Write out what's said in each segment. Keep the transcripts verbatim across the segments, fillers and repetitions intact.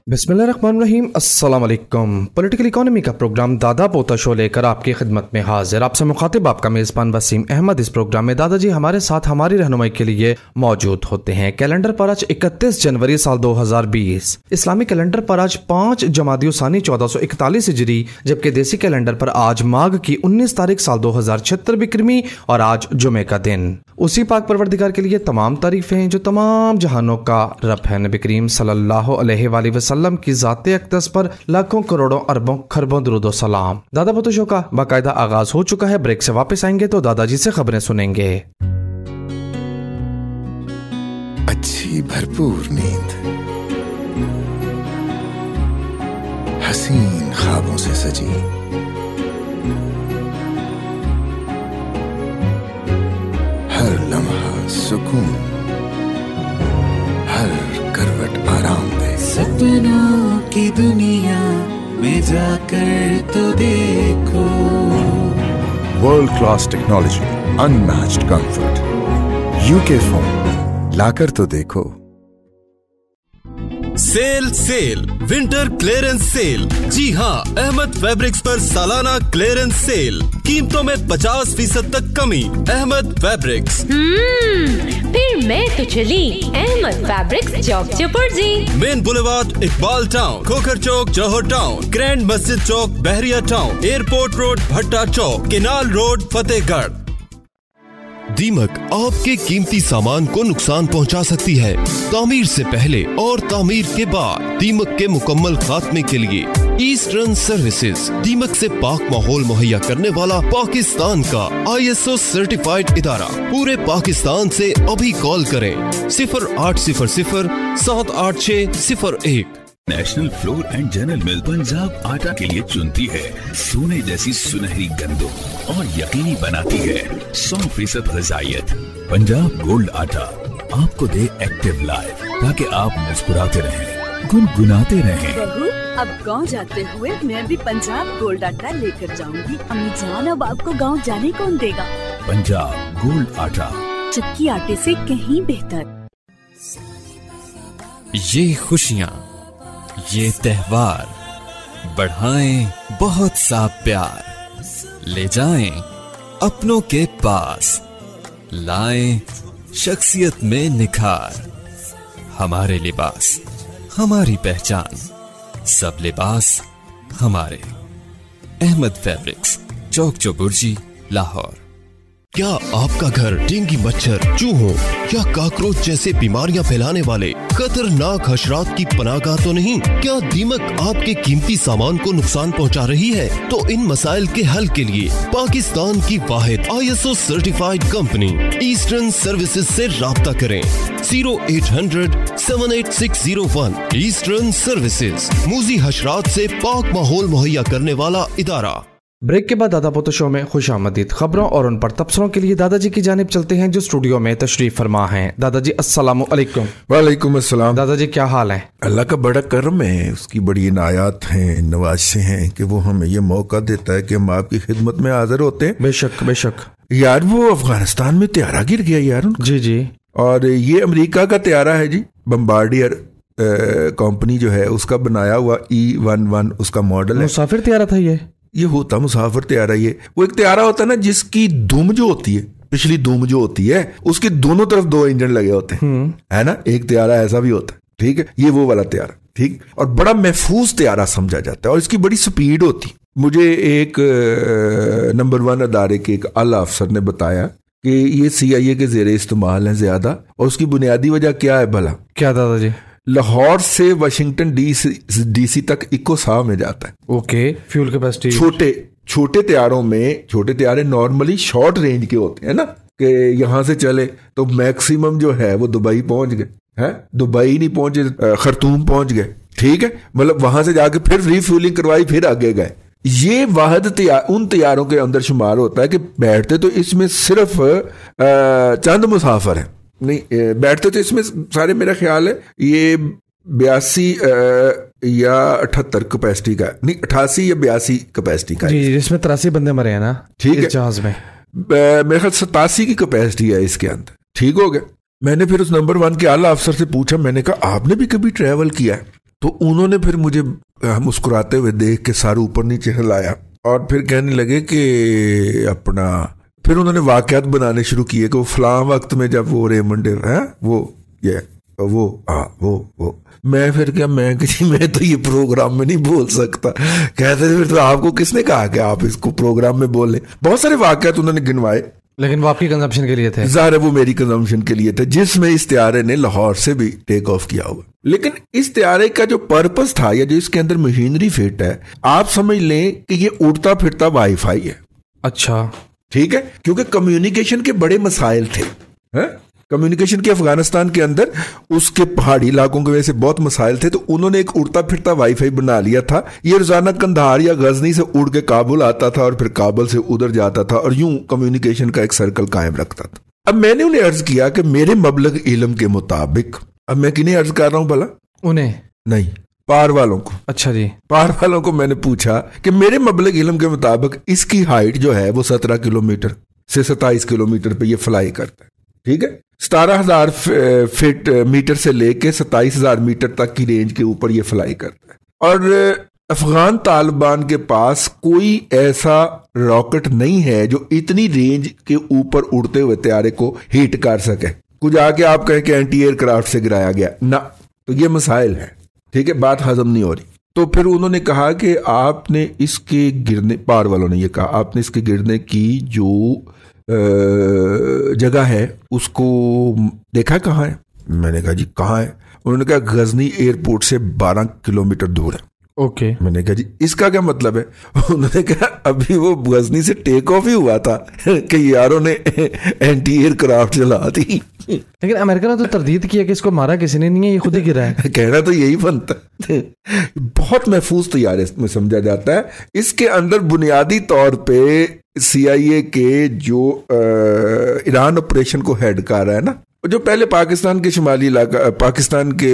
बिस्मिल्लाहिर्रहमानिर्रहीम, अस्सलाम वालेकुम। पॉलिटिकल इकोनॉमी का प्रोग्राम दादा पोता शो लेकर आपकी खिदमत में हाजिर। आपसे मुखातिब आपका मेज़बान वसीम अहमद। इस प्रोग्राम में दादाजी हमारे साथ हमारी रहनुमाई के लिए मौजूद होते हैं। कैलेंडर पर आज इकतीस जनवरी साल दो हज़ार बीस, इस्लामी कैलेंडर पर आज पाँच जमादी सानी चौदह सौ इकतालीस हिजरी, जबकि देसी कैलेंडर पर आज माघ की उन्नीस तारीख साल दो हज़ार छिहत्तर बिक्रमी और आज जुमे का दिन। उसी पाक परवरदिगार के लिए तमाम तारीफें जो तमाम जहानों का रब है। नबी करीम सल्लल्लाहु अलैहि वसल्लम की ज़ाते अक़दस पर लाखों करोड़ों अरबों खरबों दुरूद सलाम। दादा पोता शो का बाकायदा आगाज हो चुका है। ब्रेक से वापस आएंगे तो दादाजी से खबरें सुनेंगे। अच्छी भरपूर नींद, हसीन ख्वाबों से सजी, हर लम्हा सुकून, हर करवट आराम दे। सपनों की दुनिया में जाकर तो देखो। World class technology, unmatched comfort, UK phone लाकर तो देखो। Sale sale winter clearance sale. जी हाँ, अहमद फैब्रिक्स पर सालाना क्लियरेंस सेल, कीमतों में पचास फीसद तक कमी। अहमद फैब्रिक्स। हम्म, फिर मैं तो चली Ahmad fabrics Chowk Chauburji. Main boulevard Iqbal town, Khokhar Chowk Johar town, grand Masjid Chowk Bahria town, airport road Bhatta Chowk, canal road Fatehgarh. दीमक आपके कीमती सामान को नुकसान पहुंचा सकती है। तामीर से पहले और तामीर के बाद दीमक के मुकम्मल खात्मे के लिए ईस्टर्न सर्विसेज, दीमक से पाक माहौल मुहैया करने वाला पाकिस्तान का आई एस ओ सर्टिफाइड इदारा। पूरे पाकिस्तान से अभी कॉल करें सिफर आठ सिफर सिफर सात आठ छह सिफर एक। National flour and general mill Punjab आटा के लिए चुनती है सोने जैसी सुनहरी गंदों और यकीनी बनाती है सौ फीसद ग़िज़ाइयत। पंजाब गोल्ड आटा आपको दे एक्टिव लाइफ, ताकि आप मुस्कुराते रहें, गुनगुनाते रहें। बहू, अब गांव जाते हुए मैं भी पंजाब गोल्ड आटा लेकर जाऊंगी। अम्मी जान, अब आपको गांव जाने कौन देगा? पंजाब गोल्ड आटा, चक्की आटे से कहीं बेहतर। ये खुशियाँ, ये त्योहार बढ़ाएं बहुत सा प्यार, ले जाएं अपनों के पास, लाएं शख्सियत में निखार। हमारे लिबास, हमारी पहचान, सब लिबास हमारे। अहमद फैब्रिक्स, चौक चौबुर्जी, लाहौर। क्या आपका घर डेंगू मच्छर, चूहों या काकरोच जैसे बीमारियां फैलाने वाले खतरनाक हशरात की पनाहगाह तो नहीं? क्या दीमक आपके कीमती सामान को नुकसान पहुंचा रही है? तो इन मसाइल के हल के लिए पाकिस्तान की वाहिद I S O certified company eastern services से राब्ता करें। Zero eight hundred seven eight six zero one. Eastern services, मूजी हशरात से पाक माहौल मुहैया करने वाला इदारा। ब्रेक के बाद दादा पोता शो में खुश आमदीद। खबरों और उन पर तबसरों के लिए दादाजी की जानिब चलते हैं जो स्टूडियो में तशरीफ फरमा हैं। दादाजी अस्सलाम वालेकुम। वालेकुम अस्सलाम। दादाजी क्या हाल है? अल्लाह का बड़ा करम है, उसकी बड़ी इनायात हैं, नवाज़ें हैं कि वो हमें ये मौका देता है कि हम आपकी खिदमत में हाजिर होते हैं। बेशक बेशक। यार वो अफगानिस्तान में त्यारा गिर गया यार। जी जी। और ये अमेरिका का त्यारा है जी, बम्बार्डियर कंपनी जो है उसका बनाया हुआ ई वन वन उसका मॉडल है। मुसाफिर त्यारा था ये? ये होता मुसाफिर त्यारा। ये वो एक त्यारा होता है ना जिसकी दुम जो होती है, पिछली दुम जो होती है, उसके दोनों तरफ दो इंजन लगे होते हैं, है ना। एक त्यारा ऐसा भी होता है, ठीक है। ये वो वाला त्यारा, ठीक। और बड़ा महफूज त्यारा समझा जाता है और इसकी बड़ी स्पीड होती। मुझे एक नंबर वन अदारे के एक आला अफसर ने बताया कि ये सी आई ए के जेर इस्तेमाल है ज्यादा, और उसकी बुनियादी वजह क्या है भला? क्या दादाजी? लाहौर से वाशिंगटन डीसी तक इको साह में जाता है। Okay, fuel capacity. छोटे छोटे त्यारों में, छोटे त्यारे नॉर्मली शॉर्ट रेंज के होते हैं ना, कि यहां से चले तो मैक्सिमम जो है वो दुबई पहुंच गए, हैं दुबई नहीं पहुंचे, खरतूम पहुंच गए, ठीक है। मतलब वहां से जाके फिर रिफ्यूलिंग करवाई, फिर आगे गए। ये वाहद त्यार उन त्यारों के अंदर शुमार होता है कि बैठते तो इसमें सिर्फ चंद मुसाफिर हैं, नहीं बैठते तो इसमें सारे, मेरा ख्याल है ये बयासी या अठहत्तर कैपेसिटी का, नहीं अठासी या बयासी कैपेसिटी का, जी, जिसमें तिरासी बंदे मरे हैं ना, ठीक है, जहाज में। मेरे ख्याल सतासी की कैपेसिटी है इसके अंदर, ठीक हो गया। मैंने फिर उस नंबर वन के आला अफसर से पूछा, मैंने कहा आपने भी कभी ट्रैवल किया है? तो उन्होंने फिर मुझे मुस्कुराते हुए देख के सर ऊपर नीचे हिलाया और फिर कहने लगे कि अपना, फिर उन्होंने वाकयात बनाने शुरू किए कि वो फलां वक्त में जब वो रेमंड है वो ये वो हाँ वो वो मैं फिर क्या मैं किसी मैं तो ये प्रोग्राम में नहीं बोल सकता। कहते थे फिर तो आपको किसने कहा कि आप इसको प्रोग्राम में बोले। बहुत सारे वाकयात उन्होंने गिनवाए, लेकिन वो आपकी कंजम्पशन के लिए थे। ज़ाहिर है वो मेरी कंजम्पशन के लिए थे, जिसमें इस त्यारे ने लाहौर से भी टेक ऑफ किया हुआ। लेकिन इस त्यारे का जो पर्पस था या जो इसके अंदर मशीनरी फिट है, आप समझ लें कि ये उड़ता फिरता वाईफाई है। अच्छा, ठीक है, क्योंकि कम्युनिकेशन के बड़े मसाइल थे, है? कम्युनिकेशन के अफगानिस्तान के अंदर उसके पहाड़ी इलाकों की वजह से बहुत मसाइल थे, तो उन्होंने एक उड़ता फिरता वाईफाई बना लिया था। ये रोजाना कंधार या गजनी से उड़ के काबुल आता था और फिर काबुल से उधर जाता था और यूं कम्युनिकेशन का एक सर्कल कायम रखता था। अब मैंने उन्हें अर्ज किया कि मेरे मबलग इल्म के मुताबिक, अब मैं किन्हें अर्ज कर रहा हूं भला? उन्हें नहीं, पार वालों को। अच्छा जी, पार वालों को मैंने पूछा कि मेरे मबलग इल्म के मुताबिक इसकी हाइट जो है वो सत्रह किलोमीटर से सत्ताईस किलोमीटर पे ये फ्लाई करता है। ठीक है, सतारह हजार फीट मीटर से लेके सत्ताईस हजार मीटर तक की रेंज के ऊपर ये फ्लाई करता है। और अफगान तालिबान के पास कोई ऐसा रॉकेट नहीं है जो इतनी रेंज के ऊपर उड़ते हुए त्यारे को हिट कर सके। कुछ आके आप कहें कि एंटी एयरक्राफ्ट से गिराया गया ना, तो ये मसाइल है। ठीक है, बात हजम नहीं हो रही। तो फिर उन्होंने कहा कि आपने इसके गिरने, पार वालों ने ये कहा, आपने इसके गिरने की जो जगह है उसको देखा कहाँ है? मैंने कहा जी कहाँ है? उन्होंने कहा गजनी एयरपोर्ट से बारह किलोमीटर दूर है। Okay okay. मैंने कहा जी इसका क्या मतलब है? उन्होंने कहा अभी वो गजनी से टेक ऑफ ही हुआ था कि यारों ने एंटी एयरक्राफ्ट चला दी। लेकिन अमेरिका ने तो तरदीद किया कि इसको मारा किसी ने नहीं है, ये खुद ही गिरा है। कहना तो यही बनता है। बहुत महफूज तैयारी में समझा जाता है। इसके अंदर बुनियादी तौर पे सी आई ए के जो ईरान ऑपरेशन को हेड कर रहा है ना, जो पहले पाकिस्तान के शुमाली इलाका, पाकिस्तान के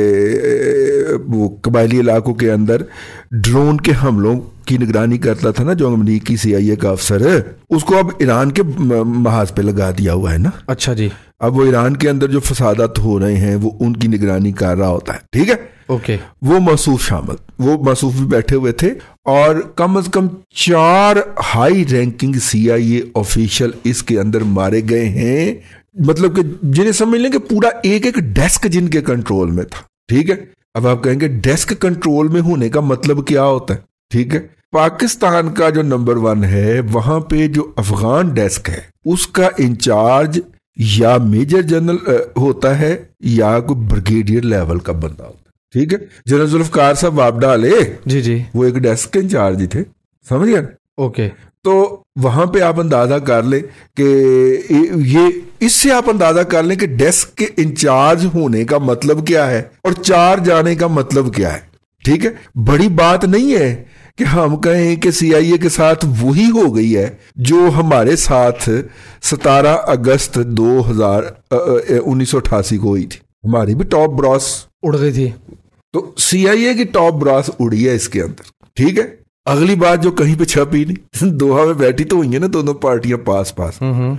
वो कबायली इलाकों के अंदर ड्रोन के हमलों की निगरानी करता था ना, जो अमरीकी सी आई ए का अफसर है, उसको अब ईरान के महाज पे लगा दिया हुआ है ना। अच्छा जी, अब वो ईरान के अंदर जो फसादात हो रहे हैं वो उनकी निगरानी कर रहा होता है। ठीक है, ओके। वो मसूफ शामिल, वो मसूफ भी बैठे हुए थे और कम अज कम चार हाई रैंकिंग सी आई ए ऑफिशियल इसके अंदर मारे गए हैं। मतलब कि जिन्हें समझ लें कि पूरा एक एक डेस्क जिनके कंट्रोल में था। ठीक है, अब आप कहेंगे डेस्क कंट्रोल में होने का मतलब क्या होता है? ठीक है, पाकिस्तान का जो नंबर वन है वहां पे जो अफगान डेस्क है उसका इंचार्ज या मेजर जनरल होता है या कोई ब्रिगेडियर लेवल का बंदा होता है। ठीक है, जनरल जुल्फकार साहब वापडाले जी जी वो एक डेस्क के इंचार्ज ही थे, समझ गए? ओके, तो वहां पे आप अंदाजा कर ले कि ये, इससे आप अंदाजा कर लें कि डेस्क के इंचार्ज होने का मतलब क्या है और चार जाने का मतलब क्या है। ठीक है, बड़ी बात नहीं है कि हम कहें कि सी आई ए के साथ वही हो गई है जो हमारे साथ सतारह अगस्त दो हजार उन्नीस सौ अठासी को हुई थी। हमारी भी टॉप ब्रॉस उड़ गई थी, तो सी आई ए की टॉप ब्रॉस उड़ी है इसके अंदर। ठीक है, अगली बात जो कहीं पे छपी नहीं, दोहा में बैठी तो हुई है ना दोनों पार्टियां पास पास,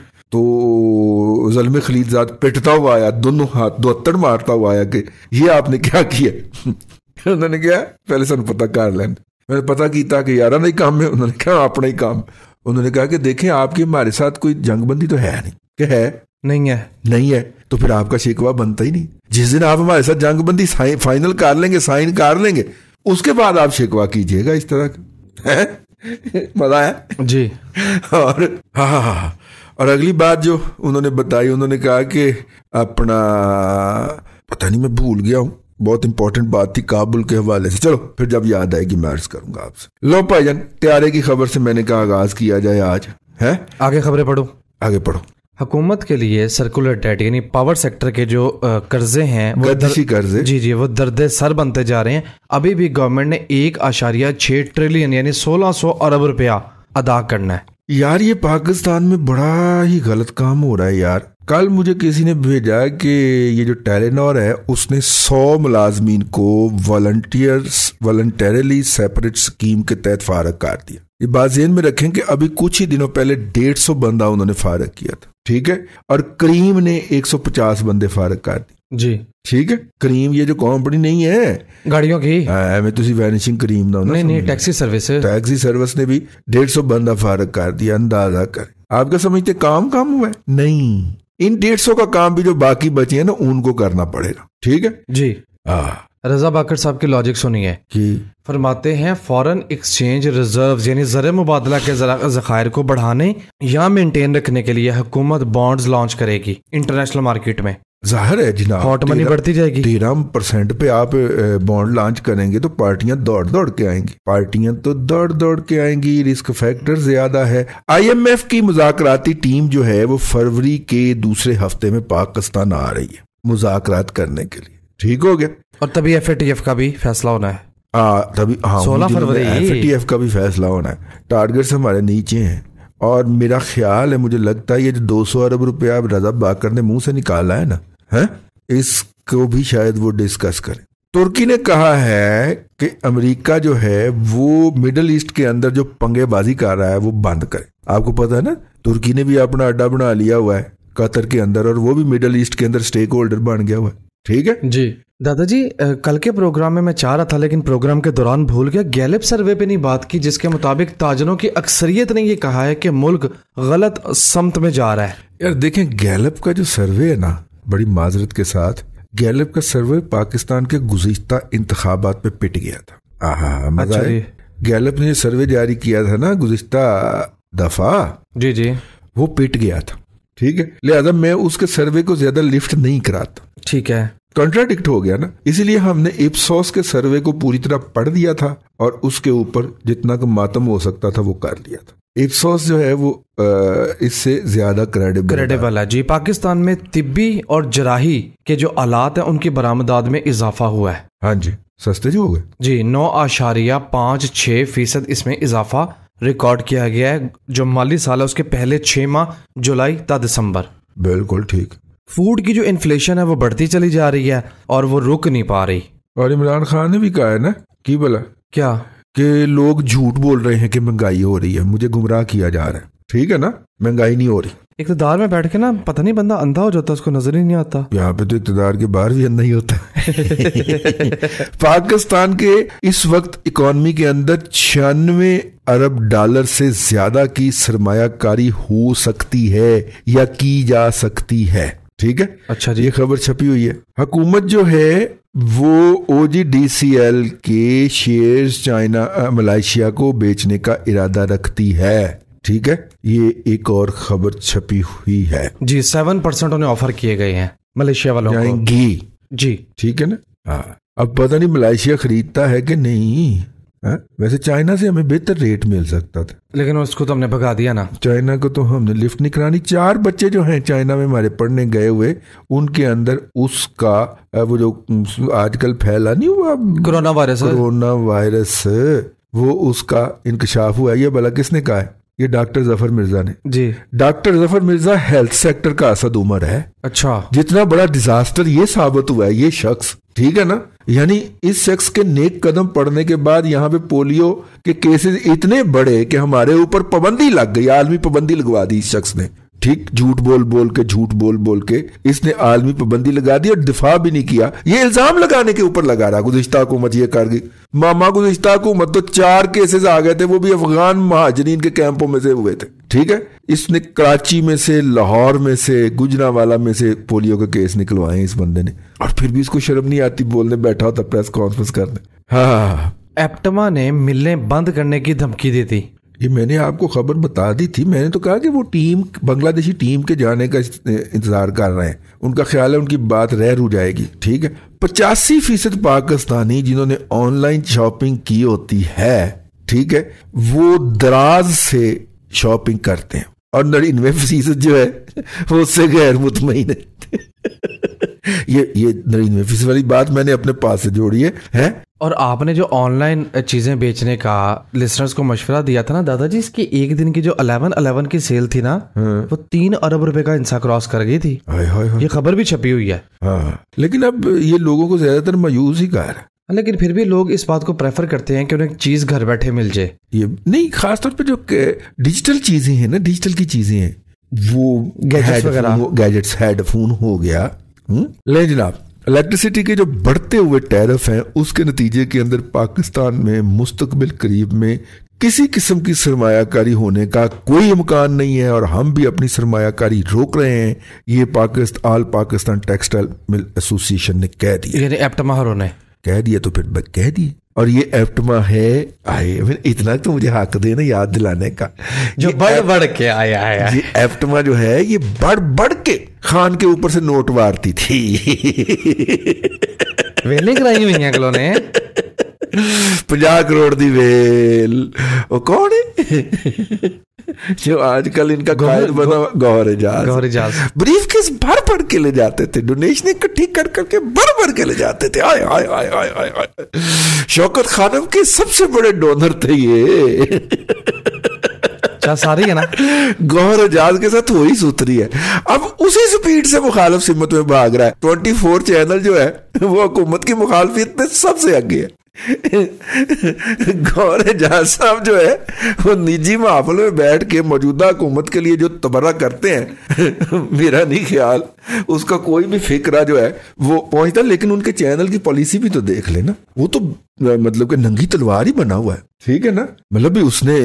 तो ज़ल्मे खलीलजाद पिटता हुआ आया, दोनों हाथ दोत्तड़ मारता हुआ आया कि ये आपने क्या किया। उन्होंने क्या पहले सन पता कर लें, मैंने पता किया कि यारा नहीं काम है। उन्होंने कहा अपना ही काम। उन्होंने कहा कि देखें आपकी हमारे साथ कोई जंगबंदी तो है नहीं, क्या है? नहीं है, नहीं है, तो फिर आपका शिकवा बनता ही नहीं। जिस दिन आप हमारे साथ जंगबंदी फाइनल कर लेंगे, साइन कर लेंगे, उसके बाद आप शिकवा कीजिएगा इस तरह का। है मजा है जी। और हाँ हाँ हाँ और अगली बात जो उन्होंने बताई, उन्होंने कहा कि अपना पता नहीं मैं भूल गया हूं, बहुत इंपॉर्टेंट बात थी काबुल के हवाले से। चलो फिर जब याद आएगी मैं अर्ज करूंगा आपसे। लो भाईजान, त्यारे की खबर से मैंने कहा आगाज किया जाए आज। है आगे खबरें पढ़ो, आगे पढ़ो। हुकूमत के लिए सर्कुलर डेट यानी पावर सेक्टर के जो कर्जे हैं वो गदशी कर्जे जी जी वो दर्दे सर बनते जा रहे हैं। अभी भी गवर्नमेंट ने एक आशारिया छह ट्रिलियन यानी सोलह सौ अरब रुपया अदा करना है। यार ये पाकिस्तान में बड़ा ही गलत काम हो रहा है यार। कल मुझे किसी ने भेजा कि ये जो टेलीनॉर है उसने सौ मुलाजमीन को वॉलंटियर्स वॉलंटरली सेपरेट स्कीम के तहत फारग कर दिया। ये बात ज़हन में रखें कि अभी कुछ ही दिनों पहले डेढ़ सौ बंदा उन्होंने फारग किया था। ठीक है, और करीम ने एक सौ पचास बंदे फारग कर दी। जी ठीक है। क्रीम ये जो कंपनी नहीं है गाड़ियों की मैं तुसी वैनिशिंग क्रीम ना नहीं नहीं टैक्सी सर्विस टैक्सी सर्विस ने भी डेढ़ सौ बंदा फारग कर दिया। अंदाजा कर, आप क्या समझते काम काम हुआ है? नहीं, इन डेढ़ सौ का काम भी जो बाकी बचे हैं ना उनको करना पड़ेगा। ठीक है जी। रजा बाकर साहब की लॉजिक सुनिए कि फरमाते हैं फॉरेन एक्सचेंज रिजर्व्स यानी ज़र मुबादला के ज़खायर को बढ़ाने या मेंटेन रखने के लिए हुकूमत बॉन्ड्स लॉन्च करेगी इंटरनेशनल मार्केट में। जाहिर है जनाब, हॉट मनी बढ़ती जाएगी। तेरह परसेंट पे आप बॉन्ड लॉन्च करेंगे तो पार्टियां दौड़ दौड़ के आएंगी, पार्टियां तो दौड़ दौड़ के आएंगी, रिस्क फैक्टर ज्यादा है। आईएमएफ की मुज़ाकराती टीम जो है वो फरवरी के दूसरे हफ्ते में पाकिस्तान आ रही है मुज़ाकरात करने के लिए। ठीक हो गया। और तभी एफएटीएफ का भी फैसला होना है। हाँ तभी, हाँ सोलह फरवरी एफएटीएफ का भी फैसला होना है। टारगेट्स हमारे नीचे हैं और मेरा ख्याल है, मुझे लगता है ये जो दो सौ अरब रुपया अब रजा बाकर ने मुंह से निकाला है ना, है इसको भी शायद वो डिस्कस करें। तुर्की ने कहा है कि अमेरिका जो है वो मिडल ईस्ट के अंदर जो पंगेबाजी कर रहा है वो बंद करे। आपको पता है ना, तुर्की ने भी अपना अड्डा बना लिया हुआ है कतर के अंदर और वो भी मिडल ईस्ट के अंदर स्टेक होल्डर बन गया हुआ है। ठीक है जी। दादाजी कल के प्रोग्राम में मैं चाह रहा था लेकिन प्रोग्राम के दौरान भूल गया, गैलिप सर्वे पे नहीं बात की जिसके मुताबिक ताजरों की अक्सरियत ने ये कहा है कि मुल्क गलत समत में जा रहा है। यार देखें, गैलिप का जो सर्वे है ना, बड़ी माजरत के साथ गैलिप का सर्वे पाकिस्तान के गुज़िश्ता इंतखाबात पे पिट गया था। आहा मजा है। गैलिप ने सर्वे जारी किया था ना गुज़िश्ता दफा, जी जी, वो पिट गया था। ठीक है, लिहाजा मैं उसके सर्वे को ज्यादा लिफ्ट नहीं कराता। ठीक है, कॉन्ट्राडिक्ट हो गया ना, इसीलिए हमने इप्सोस के सर्वे को पूरी तरह पढ़ दिया था और उसके ऊपर जितना का मातम हो सकता था वो कर लिया था। इप्सोस जो है वो इससे ज्यादा क्रेडिबल क्रेडिबल है जी। पाकिस्तान में तिब्बी और जराही के जो आलात है उनकी बरामदात में इजाफा हुआ है। हाँ जी, सस्ते जो हो गए जी। नौ आशारिया पाँच छः फीसद इसमें इजाफा रिकॉर्ड किया गया है। जो माली साल है उसके पहले छह माह जुलाई ता दिसंबर। बिल्कुल ठीक। फूड की जो इन्फ्लेशन है वो बढ़ती चली जा रही है और वो रुक नहीं पा रही। और इमरान खान ने भी कहा है ना कि बोला क्या कि लोग झूठ बोल रहे हैं कि महंगाई हो रही है, मुझे गुमराह किया जा रहा है। ठीक है ना, महंगाई नहीं हो रही। इक़्तिदार में बैठ के ना पता नहीं बंदा अंधा हो जाता, उसको नजर ही नहीं आता। यहाँ पे तो इक़्तिदार के बाहर भी अंधा ही होता है। पाकिस्तान के इस वक्त इकॉनमी के अंदर छियानवे अरब डॉलर से ज्यादा की सरमायाकारी हो सकती है या की जा सकती है। ठीक है, अच्छा जी, ये खबर छपी हुई है। हुकूमत जो है वो ओजीडीसीएल के शेयर्स चाइना मलेशिया को बेचने का इरादा रखती है। ठीक है, ये एक और खबर छपी हुई है जी। सेवन परसेंट उन्हें ऑफर किए गए हैं मलेशिया वालों को जाएंगी जी। ठीक है ना। हाँ, अब पता नहीं मलेशिया खरीदता है कि नहीं। हाँ? वैसे चाइना से हमें बेहतर रेट मिल सकता था, लेकिन उसको तो हमने भगा दिया ना। चाइना को तो हमने लिफ्ट नहीं करानी। चार बच्चे जो हैं चाइना में हमारे पढ़ने गए हुए, उनके अंदर उसका वो जो आजकल फैला नहीं हुआ कोरोना वायरस कोरोना वायरस वो उसका इंकशाफ हुआ। ये भला किसने कहा है? ये डॉक्टर जफर मिर्जा ने जी। Doctor Zafar Mirza health sector का असद उमर है। अच्छा, जितना बड़ा डिजास्टर ये साबित हुआ है ये शख्स, ठीक है ना, यानी इस शख्स के नेक कदम पड़ने के बाद यहाँ पे पोलियो के केसेस इतने बड़े कि हमारे ऊपर पाबंदी लग गई, आलमी पाबंदी लगवा दी इस शख्स ने। ठीक, झूठ बोल बोल के झूठ बोल बोल के इसने आलमी पाबंदी लगा दी और दिफा भी नहीं किया। ये इल्जाम लगाने के ऊपर लगा रहा गुज़िश्ता हुकूमत ये कर गई। मामा गुज़िश्ता हुकूमत तो चार केसेस आ गए थे, वो भी अफगान महाजरीन के कैंपों में से हुए थे। ठीक है, इसने कराची में से, लाहौर में से, गुजरावाला में से पोलियो के केस निकलवाए इस बंदे ने, और फिर भी इसको शर्म नहीं आती बोलने बैठा होता प्रेस कॉन्फ्रेंस करने। हाँ, एप्टमा ने मिलें बंद करने की धमकी दी थी। ये मैंने आपको खबर बता दी थी। मैंने तो कहा कि वो टीम, बांग्लादेशी टीम के जाने का इंतजार कर रहे हैं। उनका ख्याल है उनकी बात रह रू जाएगी। ठीक है, पचासी फीसद पाकिस्तानी जिन्होंने ऑनलाइन शॉपिंग की होती है, ठीक है, वो दराज से शॉपिंग करते हैं और नड़िनवे फीसद जो है वो उससे गैर मुतमईन है। ये ये नड़िनवे फीसद वाली बात मैंने अपने पास से जोड़ी है, है? और आपने जो ऑनलाइन चीजें बेचने का लिसनर्स को मशवरा दिया था ना दादाजी, इसकी एक दिन की जो अलेवन अलेवन की सेल थी ना, वो तीन अरब रुपए का इंसा क्रॉस कर गई थी। हाय हाय हाय। ये खबर भी छपी हुई है। हाँ, लेकिन अब ये लोगों को ज्यादातर मायूस ही कर रहा है। लेकिन फिर भी लोग इस बात को प्रेफर करते हैं कि उन्हें चीज घर बैठे मिल जाए। ये नहीं, खासतौर पे जो डिजिटल चीजें हैं ना, डिजिटल की चीजें हैं, वो गैजेट्स वगैरह, गैजेट्स, हेडफोन हो गया, ले जनाब, इलेक्ट्रिसिटी के जो बढ़ते हुए टैरिफ हैं उसके नतीजे के अंदर पाकिस्तान में मुस्तकबिल करीब में किसी किस्म की सरमायाकारी होने का कोई इम्कान नहीं है और हम भी अपनी सरमायाकारी रोक रहे हैं। ये Pakistan all Pakistan textile mill association ने कह दिया, एप्टमा ने कह दिया तो फिर कह दिए। और ये एप्टमा है आए, इतना तो मुझे हक देना याद दिलाने का, जो बढ़ बढ़ के आया है। ये एप्टमा जो है ये बढ़ बढ़ के खान के ऊपर से नोट मारती थी। वेले कराई हुई हैं अगलों ने पचास करोड़ दी वेल। वो कौन है जो आजकल इनका कायद बना? गौहर एजाज। गौहर एजाज ब्रीफ केस भर भर के ले जाते थे, डोनेशन इकट्ठी कर करके भर भर के ले जाते थे। आय आय आय आय आय आय शौकत खानम के सबसे बड़े डोनर थे ये। सारी है ना, गौहर एजाज के साथ वही सूत्री है। अब उसी स्पीड से मुखालिफ सिमत में भाग रहा है। ट्वेंटी फोर चैनल जो है वो हुकूमत की मुखालफियत में सबसे आगे है। गौहर एजाज साहब जो है वो निजी महफिल में बैठ के मौजूदा हुकूमत के लिए जो तबर्रा करते हैं, मेरा नहीं ख्याल उसका कोई भी फिक्रा जो है वो पहुंचता। लेकिन उनके चैनल की पॉलिसी भी तो देख लेना, वो तो मतलब कि नंगी तलवार ही बना हुआ है, ठीक है ना। मतलब भी उसने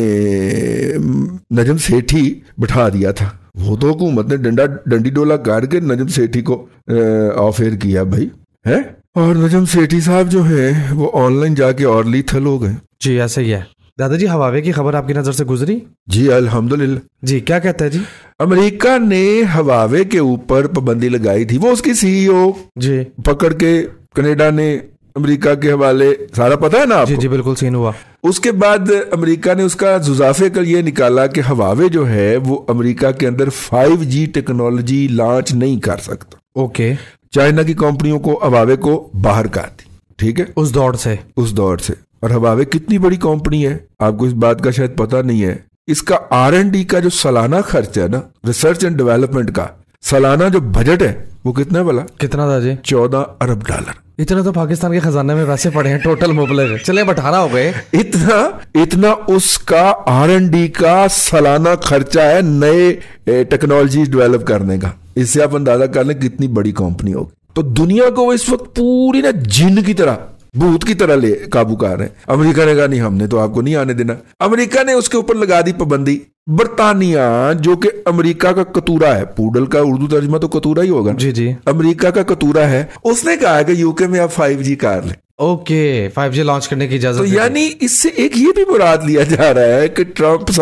नजम सेठी बिठा दिया था, वो तो हुकूमत ने डंडा डंडी डोला काट के नजम सेठी को ऑफ एयर किया भाई है। और नजम सेठी साहब जो है वो ऑनलाइन जाके और लीथल हो गए। जी ऐसा ही है। दादाजी हवावे की खबर आपकी नजर से गुजरी? जी अल्हम्दुलिल्लाह। जी क्या कहता है जी? अमेरिका ने हवावे के ऊपर पाबंदी लगाई थी, वो उसकी सीईओ जी पकड़ के कनाडा ने अमेरिका के हवाले, सारा पता है ना आपको? जी जी बिल्कुल सीन हुआ। उसके बाद अमेरिका ने उसका जुजाफे कर ये निकाला कि हवावे जो है वो अमेरिका के अंदर फाइव जी टेक्नोलॉजी लॉन्च नहीं कर सकता। ओके। चाइना की कंपनियों को हवावे को बाहर कर दी, ठीक है, उस दौड़ से उस दौड़ से। और हवावे कितनी बड़ी कंपनी है आपको इस बात का शायद पता नहीं है। इसका आर एंड डी का जो सालाना खर्च है ना, रिसर्च एंड डेवलपमेंट का सालाना जो बजट है वो कितना वाला? कितना था जी? चौदह अरब डॉलर। इतना तो पाकिस्तान के खजाने में वैसे पड़े हैं टोटल मुबलग, चले अठारह हो गए। इतना इतना उसका आर एंड डी का सालाना खर्चा है नए टेक्नोलॉजी डेवलप करने का। इससे आप अंदाजा कर लें कितनी बड़ी कंपनी होगी। तो दुनिया को वो इस वक्त पूरी ना जिन की तरह, भूत की तरह ले काबू कर रहे हैं। अमेरिका ने कहा नहीं, हमने तो आपको नहीं आने देना। अमेरिका ने उसके ऊपर लगा दी पाबंदी। बरतानिया जो कि अमेरिका का कतूरा है, पूडल का उर्दू तर्जमा तो कतूरा ही होगा जी जी, अमेरिका का कतूरा है, उसने कहा कि यूके में आप फाइव जी कर ले। ओके, फाइव जी लॉन्च करने की इजाजत। तो यानी इससे एक ये भी मुराद लिया जा रहा है कि ट्रंप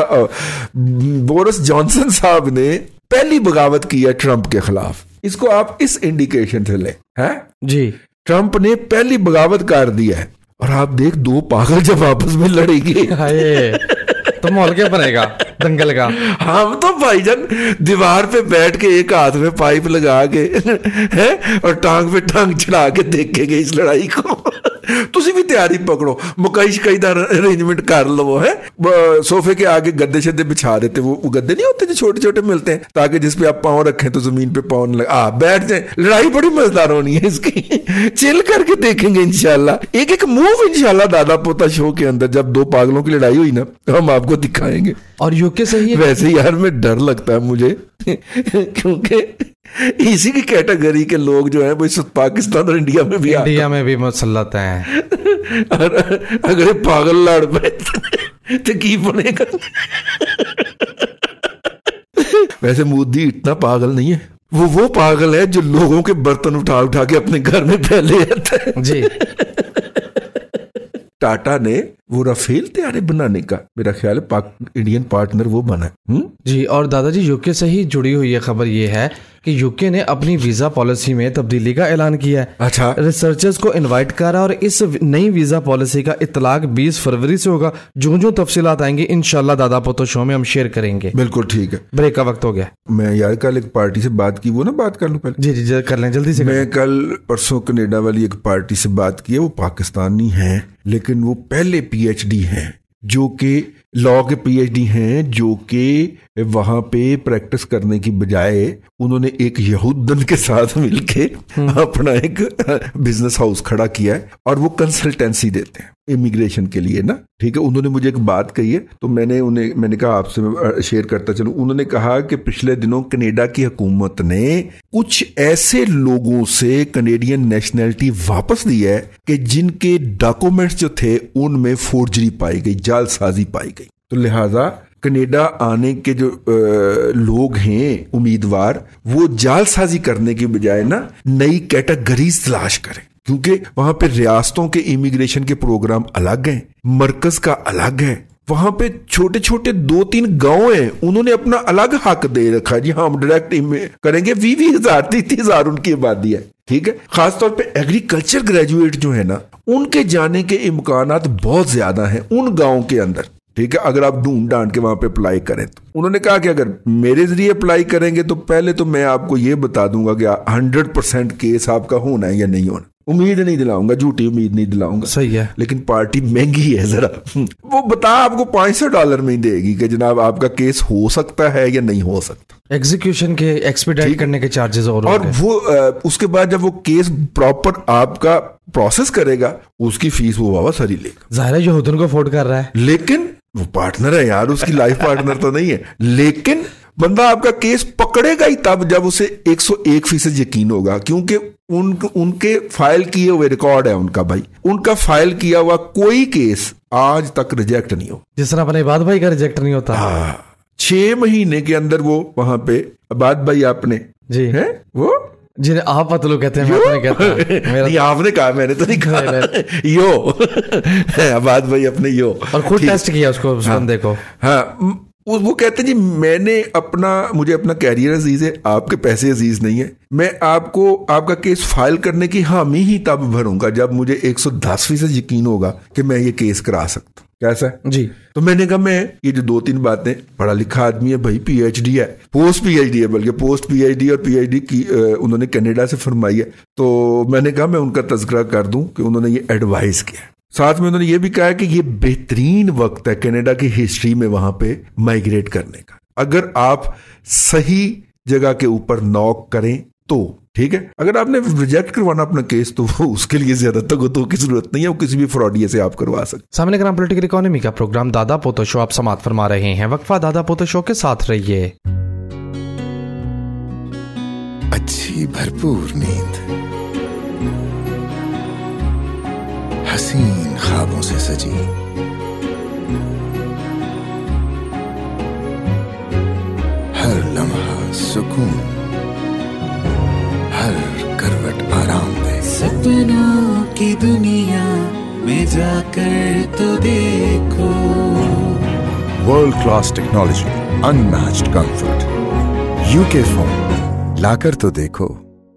बोरिस जॉनसन साहब ने पहली बगावत की है ट्रंप के खिलाफ। इसको आप इस इंडिकेशन से ले हैं जी, ट्रंप ने पहली बगावत कर दी है। और आप देख दो पागल जब आपस में लड़ेंगे तो माहौल क्या बनेगा दंगल का। हम तो भाईजान दीवार पे बैठ के एक हाथ में पाइप लगा के है और टांग पे टांग चढ़ा के देखेंगे इस लड़ाई को। तुसी भी तैयारी पकड़ो, मकई शकई का अरेंजमेंट कर लो है। सोफे के आगे गद्दे शद्दे बिछा देते, वो, वो गद्दे नहीं होते जो छोटे छोटे मिलते हैं, ताकि जिसपे आप पाँव रखें तो जमीन पे पाँव लगा आ बैठ जाए। लड़ाई बड़ी मजेदार होनी है इसकी, चिल करके देखेंगे इंशाल्लाह। एक एक मूव इंशाल्लाह दादा पोता शो के अंदर जब दो पागलों की लड़ाई हुई ना तो हम आपको दिखाएंगे। और यूके से ही वैसे यार में डर लगता है मुझे क्योंकि इसी की कैटेगरी के लोग जो है वो इस पाकिस्तान और इंडिया में भी इंडिया में भी मुसल्लत हैं। और अगर पागल लड़ पे तो की बनेगा। वैसे मोदी इतना पागल नहीं है, वो वो पागल है जो लोगों के बर्तन उठा उठा के अपने घर में फैले जाता है जी। टाटा ने वो राफेल तैयारे बनाने का मेरा ख्याल है पाक इंडियन पार्टनर वो बना है जी। और दादाजी यूके से ही जुड़ी हुई है खबर ये है कि यूके ने अपनी वीजा पॉलिसी में तब्दीली का ऐलान किया है। अच्छा, रिसर्चर्स को इनवाइट करा और इस नई वीजा पॉलिसी का इतलाक बीस फरवरी से होगा। जो जो तफसीलात आएंगी इंशाल्लाह दादा पोतो शो में हम शेयर करेंगे। बिल्कुल ठीक है, ब्रेक का वक्त हो गया। मैं यार कल एक पार्टी से बात की, वो ना बात कर लूं पहले। जी जी कर लें जल्दी से। मैं कल परसों कनाडा वाली एक पार्टी से बात की है, वो पाकिस्तानी है लेकिन वो पहले पीएचडी हैं जो कि लॉ के पीएचडी हैं जो कि वहां पे प्रैक्टिस करने की बजाय उन्होंने एक यहूदन के साथ मिलके अपना एक बिजनेस हाउस खड़ा किया है और वो कंसल्टेंसी देते हैं इमिग्रेशन के लिए ना, ठीक है। उन्होंने मुझे एक बात कही है तो मैंने उन्हें मैंने कहा आपसे शेयर करता चलूं। उन्होंने कहा कि पिछले दिनों कनाडा की हुकूमत ने कुछ ऐसे लोगों से कनेडियन नेशनैलिटी वापस दी है कि जिनके डॉक्यूमेंट्स जो थे उनमें फोर्जरी पाई गई, जालसाजी पाई गई। तो लिहाजा कनाडा आने के जो आ, लोग हैं उम्मीदवार, वो जालसाजी करने की बजाय ना नई कैटेगरीज तलाश करें, क्योंकि वहां पे रियासतों के इमिग्रेशन के प्रोग्राम अलग हैं, मरकज का अलग है। वहां पे छोटे छोटे दो तीन गांव हैं, उन्होंने अपना अलग हक दे रखा है। जी हाँ, हम डायरेक्ट करेंगे, वी वी हजार तीस हजार उनकी आबादी है, ठीक है। खासतौर पे एग्रीकल्चर ग्रेजुएट जो है ना, उनके जाने के इम्कानात बहुत ज्यादा हैं उन गाँव के अंदर, ठीक है। अगर आप ढूंढ ढांड के वहां पे अप्लाई करें तो उन्होंने कहा कि अगर मेरे जरिए अप्लाई करेंगे तो पहले तो मैं आपको ये बता दूंगा कि हंड्रेड परसेंट केस आपका होना है या नहीं होना। उम्मीद नहीं दिलाऊंगा, झूठी उम्मीद नहीं दिलाऊंगा, सही है, लेकिन पार्टी महंगी है जरा। वो बता आपको पांच सौ डॉलर में ही देगी कि जनाब आपका केस हो सकता है या नहीं हो सकता। एग्जीक्यूशन के एक्सपीडाइट करने के चार्जेस और और वो उसके बाद जब वो केस प्रॉपर आपका प्रोसेस करेगा उसकी फीस वो बाबा सारी लेगा। जाहिर है यहूदन को अफोर्ड कर रहा है, लेकिन वो पार्टनर है यार, उसकी लाइफ पार्टनर तो नहीं है, लेकिन बंदा आपका केस पकड़ेगा ही तब जब उसे एक सौ एक फीसद यकीन होगा, क्योंकि उन, उनके फाइल किए हुए रिकॉर्ड है उनका, भाई उनका फाइल किया हुआ कोई केस आज तक रिजेक्ट नहीं हो, जिस तरह अपने इबाद भाई का रिजेक्ट नहीं होता। हाँ, छह महीने के अंदर वो वहां पे इबाद भाई आपने जी है वो जिन्हें आप पतलू कहते हैं, मैं तो नहीं कहता। मेरा नहीं, आपने कहा, मैंने तो नहीं कहा। यो इबाद भाई अपने यो, और खुद टेस्ट किया उसको, उस बंदे को। हाँ, वो कहते हैं जी मैंने अपना मुझे अपना कैरियर अजीज है, आपके पैसे अजीज नहीं है। मैं आपको आपका केस फाइल करने की हामी ही तब भरूंगा जब मुझे एक सौ दस फीसद यकीन होगा कि मैं ये केस करा सकता हूँ। कैसा है जी? तो मैंने कहा मैं ये जो दो तीन बातें, पढ़ा लिखा आदमी है भाई, पीएचडी है, पोस्ट पीएचडी है, बल्कि पोस्ट पीएचडी और पीएचडी की उन्होंने कनाडा से फरमाई है। तो मैंने कहा मैं उनका तज़किरा कर दूं कि उन्होंने ये एडवाइस किया। साथ में उन्होंने ये भी कहा कि ये बेहतरीन वक्त है कनाडा की हिस्ट्री में वहां पे माइग्रेट करने का, अगर आप सही जगह के ऊपर नॉक करें तो, ठीक है। अगर आपने रिजेक्ट करवाना अपना केस तो वो उसके लिए ज्यादा तगतों की जरूरत नहीं है, वो किसी भी फ्रॉडिये से आप करवा सकते। सामने ग्राम पॉलिटिकल इकोनॉमी का प्रोग्राम दादा पोतो शो आप समाप्त फरमा रहे हैं। वक्फा दादा पोतो शो के साथ रहिए। अच्छी भरपूर नींद, हसीन ख्वाबों से सजी, हर लम्हा सुकून, हर करवट आराम दे। सपनों की दुनिया में जाकर तो देखो, world class technology, unmatched comfort, UK phone लाकर तो देखो।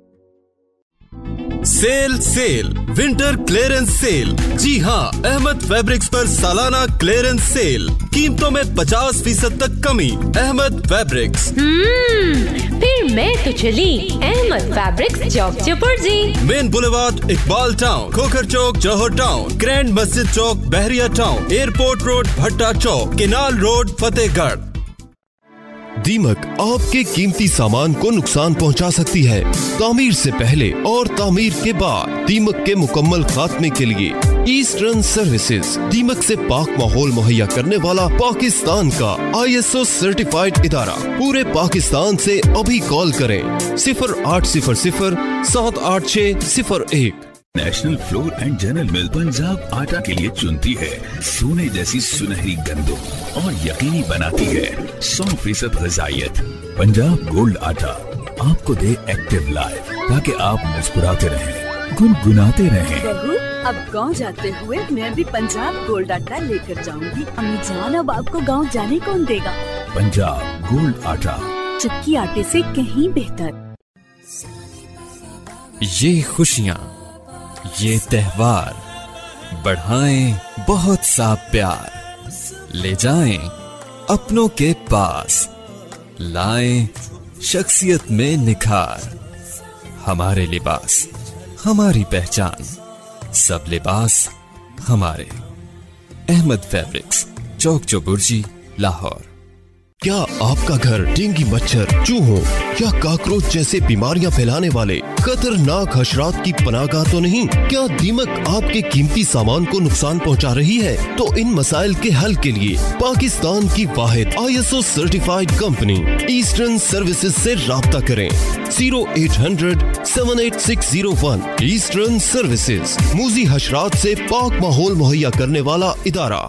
Sale sale winter clearance sale. जी हाँ, अहमद फैब्रिक्स पर सालाना क्लियरेंस सेल, कीमतों में पचास फीसद तक कमी। अहमद फैब्रिक्स। हम्म, फिर मैं तो चली Ahmad fabrics Chowk Chauburji, main boulevard Iqbal town, Khokhar Chowk Johar town, grand Masjid Chowk Bahria town, airport road Bhatta Chowk, canal road Fatehgarh. दीमक आपके कीमती सामान को नुकसान पहुंचा सकती है। तामीर से पहले और तामीर के बाद दीमक के मुकम्मल खात्मे के लिए ईस्टर्न सर्विसेज, दीमक से पाक माहौल मुहैया करने वाला पाकिस्तान का आईएसओ सर्टिफाइड इदारा। पूरे पाकिस्तान से अभी कॉल करें सिफर आठ सिफर सिफर सात आठ छह सिफर एक। National flour and general mill Punjab आटा के लिए चुनती है सोने जैसी सुनहरी गंदों और यकीनी बनाती है सौ फीसद रजायत। पंजाब गोल्ड आटा आपको दे एक्टिव लाइफ, ताकि आप मुस्कुराते रहें, गुनगुनाते रहें। बहू, अब गांव जाते हुए मैं भी पंजाब गोल्ड आटा लेकर जाऊंगी। अम्मी जान, अब आपको गांव जाने कौन देगा? पंजाब गोल्ड आटा, चक्की आटे से कहीं बेहतर। ये खुशियाँ, ये त्योहार बढ़ाएं बहुत सा प्यार, ले जाएं अपनों के पास, लाएं शख्सियत में निखार। हमारे लिबास हमारी पहचान, सब लिबास हमारे। अहमद फैब्रिक्स, चौक चौबुर्जी, लाहौर। क्या आपका घर डेंगू मच्छर, चूहों या काकरोच जैसे बीमारियां फैलाने वाले खतरनाक हशरात की पनाहगाह तो नहीं? क्या दीमक आपके कीमती सामान को नुकसान पहुंचा रही है? तो इन मसाइल के हल के लिए पाकिस्तान की वाहिद I S O certified company eastern services से राब्ता करें। Zero eight hundred seven eight six zero one. Eastern services, मूजी हशरात से पाक माहौल मुहैया करने वाला इदारा।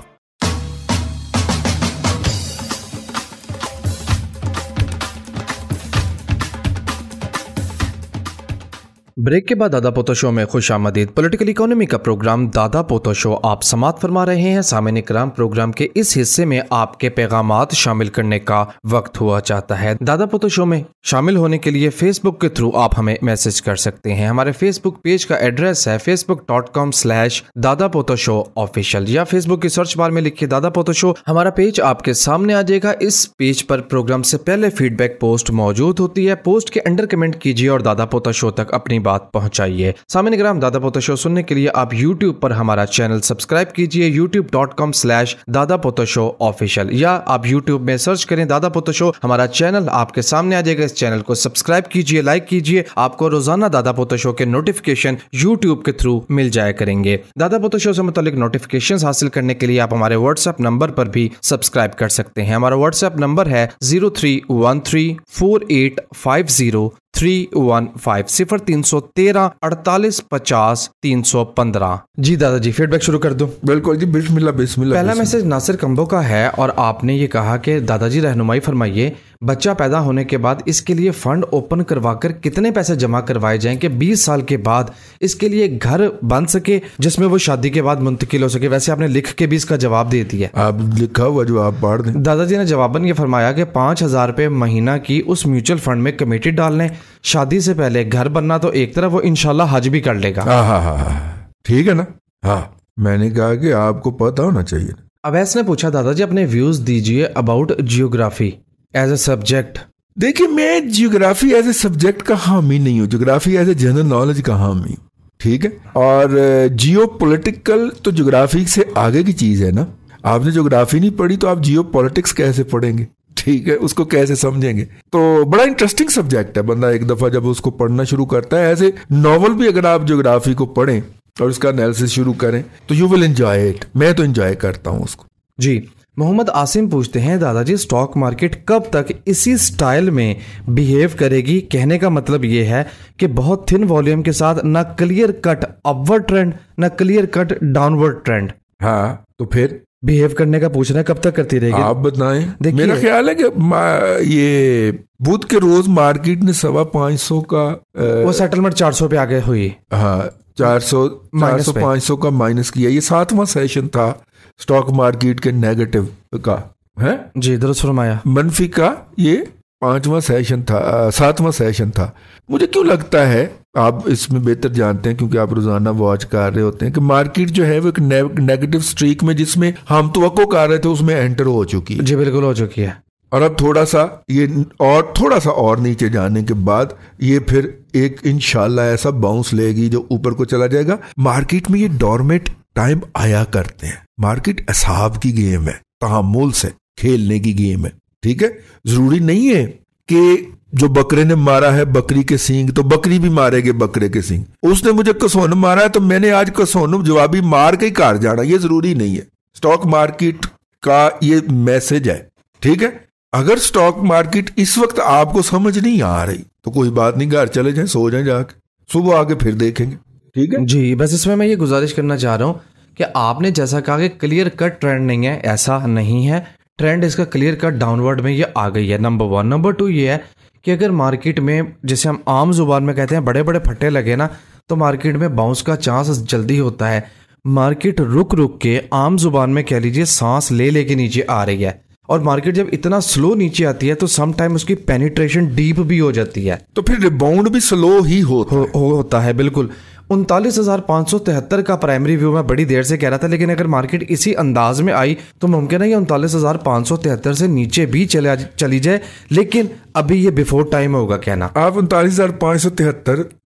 ब्रेक के बाद दादा पोतो शो में खुश आमदीद। पॉलिटिकल इकोनॉमी का प्रोग्राम दादा पोतो शो आप समात फरमा रहे हैं। सामईन इकराम, प्रोग्राम के इस हिस्से में आपके पैगामात शामिल करने का वक्त हुआ चाहता है। दादा पोतो शो में शामिल होने के लिए फेसबुक के थ्रू आप हमें मैसेज कर सकते हैं। हमारे फेसबुक पेज का एड्रेस है Facebook dot com slash Dada Pota show official, या फेसबुक की सर्च बार में लिखिए दादा पोतो शो। हमारा पेज आपके सामने आ जाएगा। इस पेज पर प्रोग्राम से पहले फीडबैक पोस्ट मौजूद होती है। पोस्ट के अंडर कमेंट कीजिए और दादा पोतो शो तक अपनी बात पहुंचाइए। सामईन इकराम, दादा पोतो शो सुनने के लिए आप यूट्यूब पर हमारा चैनल सब्सक्राइब कीजिए, YouTube dot com slash Dada Pota show official, या आप यूट्यूब में सर्च करें दादा पोतो शो। हमारा चैनल आपके सामने आ जाएगा। इस चैनल को सब्सक्राइब कीजिए, लाइक कीजिए। आपको रोजाना दादा पोतो शो के नोटिफिकेशन यूट्यूब के थ्रू मिल जाया करेंगे। दादा पोतो शो से मुतालिक नोटिफिकेशन हासिल करने के लिए आप हमारे व्हाट्सएप नंबर पर भी सब्सक्राइब कर सकते हैं। हमारा व्हाट्सएप नंबर है zero three one three four eight five zero three one five, सिफर तीन सौ तेरह अड़तालीस पचास तीन सौ पंद्रह। जी दादाजी, फीडबैक शुरू कर दूं? बिल्कुल जी, बिस्मिल्लाह बिस्मिल्लाह। पहला मैसेज नासिर कंबो का है और आपने ये कहा कि दादाजी रहनुमाई फरमाइए, बच्चा पैदा होने के बाद इसके लिए फंड ओपन करवाकर कितने पैसे जमा करवाए जाएं कि बीस साल के बाद इसके लिए घर बन सके जिसमें वो शादी के बाद मुंतकिल हो सके। वैसे आपने लिख के भी इसका जवाब दे दिया। आप लिखा हुआ जवाब पढ़ दें। दादाजी ने जवाबन ये फरमाया कि पांच हजार रुपये महीना की उस म्यूचुअल फंड में कमेटी डाल लें, शादी से पहले घर बनना तो एक तरफ, वो इंशाल्लाह हज भी कर लेगा। हाँ हाँ हाँ, ठीक है ना। हाँ, मैंने कहा कि आपको पता होना चाहिए। अवैस ने पूछा, दादाजी अपने व्यूज दीजिए about geography as a subject. देखिए, मैं जियोग्राफी एज ए सब्जेक्ट का हामी नहीं हूँ, geography as a general knowledge का हामी हूँ, ठीक है। और जियो पॉलिटिकल तो जियोग्राफी से आगे की चीज है ना। आपने जियोग्राफी नहीं पढ़ी तो आप जियो पॉलिटिक्स कैसे पढ़ेंगे, ठीक है, उसको कैसे समझेंगे। तो बड़ा इंटरेस्टिंग सब्जेक्ट है। बंदा एक दफा जब उसको पढ़ना शुरू करता है, ऐसे नॉवल भी अगर आप जियोग्राफी को पढ़ें और उसका एनालिसिस शुरू करें तो यू विल एंजॉय इट। मैं तो एंजॉय करता हूँ उसको। जी, मोहम्मद आसिम पूछते हैं, दादाजी स्टॉक मार्केट कब तक इसी स्टाइल में बिहेव करेगी? कहने का मतलब ये है कि बहुत थिन वॉल्यूम के साथ ना क्लियर कट अपवर्ड ट्रेंड ना क्लियर कट डाउनवर्ड ट्रेंड। हाँ, तो फिर बिहेव करने का पूछ रहे हैं, कब तक करती रहेगी? आप बताएं। मेरा ख्याल है कि ये बुध के रोज मार्केट ने सवा पाँच सौ का वो सेटलमेंट चार सौ पे आगे हुई। हाँ, चार सौ चार सौ पाँच सौ का माइनस किया। ये सातवां सेशन था स्टॉक मार्केट के नेगेटिव का, है जी, दुरुस्त फरमाया। मनफी का ये पांचवा सेशन था, सातवां सेशन था। मुझे क्यों लगता है, आप इसमें बेहतर जानते हैं क्योंकि आप रोजाना वॉच कर रहे होते हैं, कि मार्केट जो है वो एक ने, नेगेटिव स्ट्रीक में जिसमें हम तवक्को कर रहे थे उसमें एंटर हो चुकी है। जी बिल्कुल हो चुकी है। और अब थोड़ा सा ये और थोड़ा सा और नीचे जाने के बाद ये फिर एक इंशाल्लाह ऐसा बाउंस लेगी जो ऊपर को चला जाएगा। मार्केट में ये डॉर्मेट टाइम आया करते हैं। मार्केट असहाब की गेम है, तहम्मुल से खेलने की गेम है, ठीक है। जरूरी नहीं है कि जो बकरे ने मारा है बकरी के सींग तो बकरी भी मारेगी बकरे के सींग। उसने मुझे कसौन मारा है तो मैंने आज कसौन जवाबी मार के ही कार जाना, ये जरूरी नहीं है। स्टॉक मार्केट का ये मैसेज है, ठीक है। अगर स्टॉक मार्केट इस वक्त आपको समझ नहीं आ रही तो कोई बात नहीं, घर चले जाएं, सो जाएं जाके, सुबह आके फिर देखेंगे, ठीक है जी। बस इसमें मैं ये गुजारिश करना चाह रहा हूँ कि आपने जैसा कहा कि क्लियर कट ट्रेंड नहीं है, ऐसा नहीं है। ट्रेंड इसका क्लियर कट डाउनवर्ड में ये आ गई है, नंबर वन। नंबर टू ये है कि अगर मार्केट में, जैसे हम आम जुबान में कहते हैं, बड़े बड़े फट्टे लगे ना तो मार्केट में बाउंस का चांस जल्दी होता है। मार्केट रुक रुक के, आम जुबान में कह लीजिए, सांस ले लेके नीचे आ रही है। और मार्केट जब इतना स्लो नीचे आती है तो सम टाइम उसकी पेनिट्रेशन डीप भी हो जाती है, तो फिर रिबाउंड भी स्लो ही होता हो, हो, होता है। बिल्कुल। उनतालीस हजार पाँच सौ तिहत्तर का प्राइमरी व्यू मैं बड़ी देर से कह रहा था, लेकिन अगर मार्केट इसी अंदाज में आई तो मुमकिन है ये उनतालीस हजार पाँच सौ तिहत्तर से नीचे भी चले चली जाए, लेकिन अभी ये बिफोर टाइम होगा कहना। आप उनतालीस हजार पाँच सौ तिहत्तर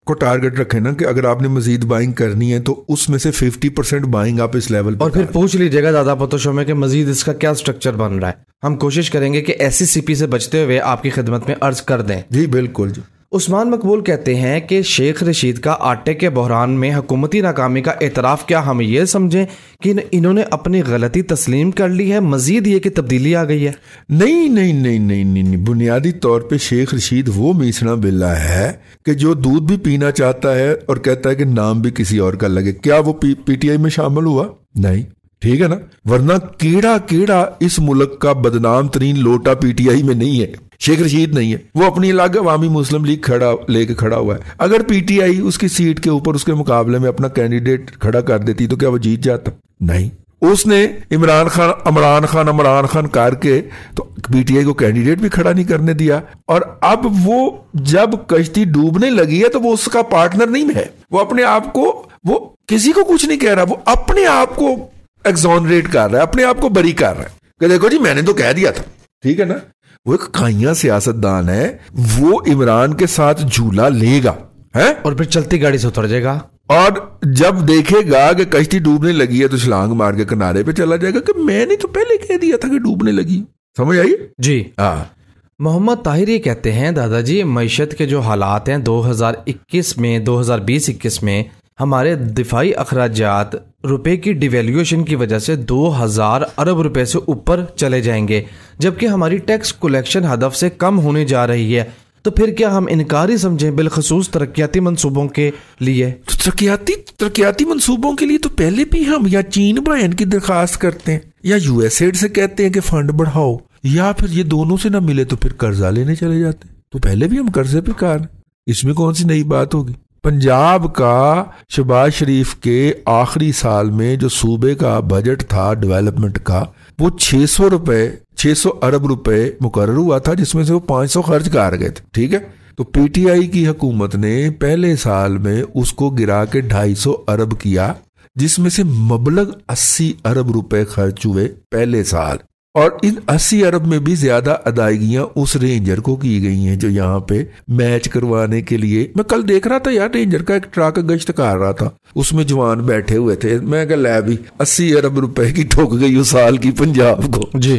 को टारगेट रखें ना कि अगर आपने मजीद बाइंग करनी है तो उसमें से फिफ्टी परसेंट बाइंग आप इस लेवल पर, और फिर पूछ लीजिएगा दादा पोतो शो में कि मजीद इसका क्या स्ट्रक्चर बन रहा है। हम कोशिश करेंगे कि ऐसी सीपी से बचते हुए आपकी खिदमत में अर्ज कर दें। जी बिल्कुल जी। उस्मान मकबूल कहते हैं कि शेख रशीद का आटे के बहरान में हुकूमती नाकामी का एतराफ़, क्या हम ये समझें कि इन्होंने अपनी गलती तस्लीम कर ली है, मजीद ये कि तब्दीली आ गई है? नहीं नहीं नहीं नहीं नहीं, नहीं। बुनियादी तौर पे शेख रशीद वो मीसना बिल्ला है कि जो दूध भी पीना चाहता है और कहता है कि नाम भी किसी और का लगे। क्या वो पी, पीटीआई में शामिल हुआ? नहीं, ठीक है ना। वरना कीड़ा कीड़ा इस मुल्क का बदनाम तरीन लोटा पीटीआई में नहीं है, शेख रशीद नहीं है। वो अपनी अलग अवामी मुस्लिम लीग खड़ा लेके खड़ा हुआ है। अगर पीटीआई उसकी सीट के ऊपर उसके मुकाबले में अपना कैंडिडेट खड़ा कर देती तो क्या वो जीत जाता? नहीं। उसने इमरान खान इमरान खान इमरान खान करके तो पीटीआई को कैंडिडेट भी खड़ा नहीं करने दिया। और अब वो जब कश्ती डूबने लगी है तो वो उसका पार्टनर नहीं है, वो अपने आप को, वो किसी को कुछ नहीं कह रहा, वो अपने आप को एक्सोनरेट कर रहा है, अपने आप को बरी कर रहा है कि देखो जी मैंने तो कह दिया था, ठीक है ना। वो एक काइया सियासतदान है, वो इमरान के साथ झूला लेगा है और फिर चलती गाड़ी से उतर जाएगा, और जब देखेगा कि कश्ती डूबने लगी है तो छलांग मार के किनारे पे चला जाएगा कि मैंने तो पहले कह दिया था कि डूबने लगी। समझ आई जी? हाँ। मोहम्मद ताहिर ये कहते हैं दादाजी, मईशत के जो हालात हैं दो हज़ार इक्कीस में दो हज़ार बीस इक्कीस में हमारे दिफाई अखराजात रुपए की डिवेल्यूएशन की वजह से दो हज़ार अरब रुपए से ऊपर चले जाएंगे, जबकि हमारी टैक्स कलेक्शन हदफ से कम होने जा रही है। तो फिर क्या हम इनकारी समझें बिलखसूस तरक्याती मंसूबों के लिए? तो तरक्याती तरक्याती मंसूबों के लिए तो पहले भी हम या चीन बयान की दरखास्त करते हैं या यूएसएड से कहते हैं कि फंड बढ़ाओ, या फिर ये दोनों से ना मिले तो फिर कर्जा लेने चले जाते हैं। तो पहले भी हम कर्जे पे कार, इसमें कौन सी नई बात होगी? पंजाब का शहबाज शरीफ के आखिरी साल में जो सूबे का बजट था डेवलपमेंट का, वो छह सौ रुपए छह सौ अरब रुपए मुकर्रर हुआ था, जिसमें से वो पाँच सौ खर्च कर गए थे, ठीक है। तो पीटीआई की हुकूमत ने पहले साल में उसको गिरा के ढाई सौ अरब किया, जिसमें से मबलग अस्सी अरब रुपए खर्च हुए पहले साल। और इन अस्सी अरब में भी ज्यादा अदायगियां उस रेंजर को की गई हैं जो यहाँ पे मैच करवाने के लिए। मैं कल देख रहा था यार, रेंजर का एक ट्रक गश्त कर रहा था, उसमें जवान बैठे हुए थे। मैं कह लै भी अस्सी अरब रुपए की ठोक गई उस साल की पंजाब को जी।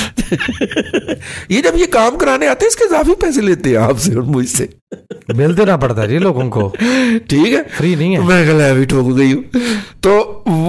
ये जब ये काम कराने आते हैं इसके इजाफी पैसे लेते हैं आपसे और मुझसे, बिल देना पड़ता है जी लोगों को, ठीक है, फ्री नहीं है। मैं कह लै भी ठोक गई हूँ। तो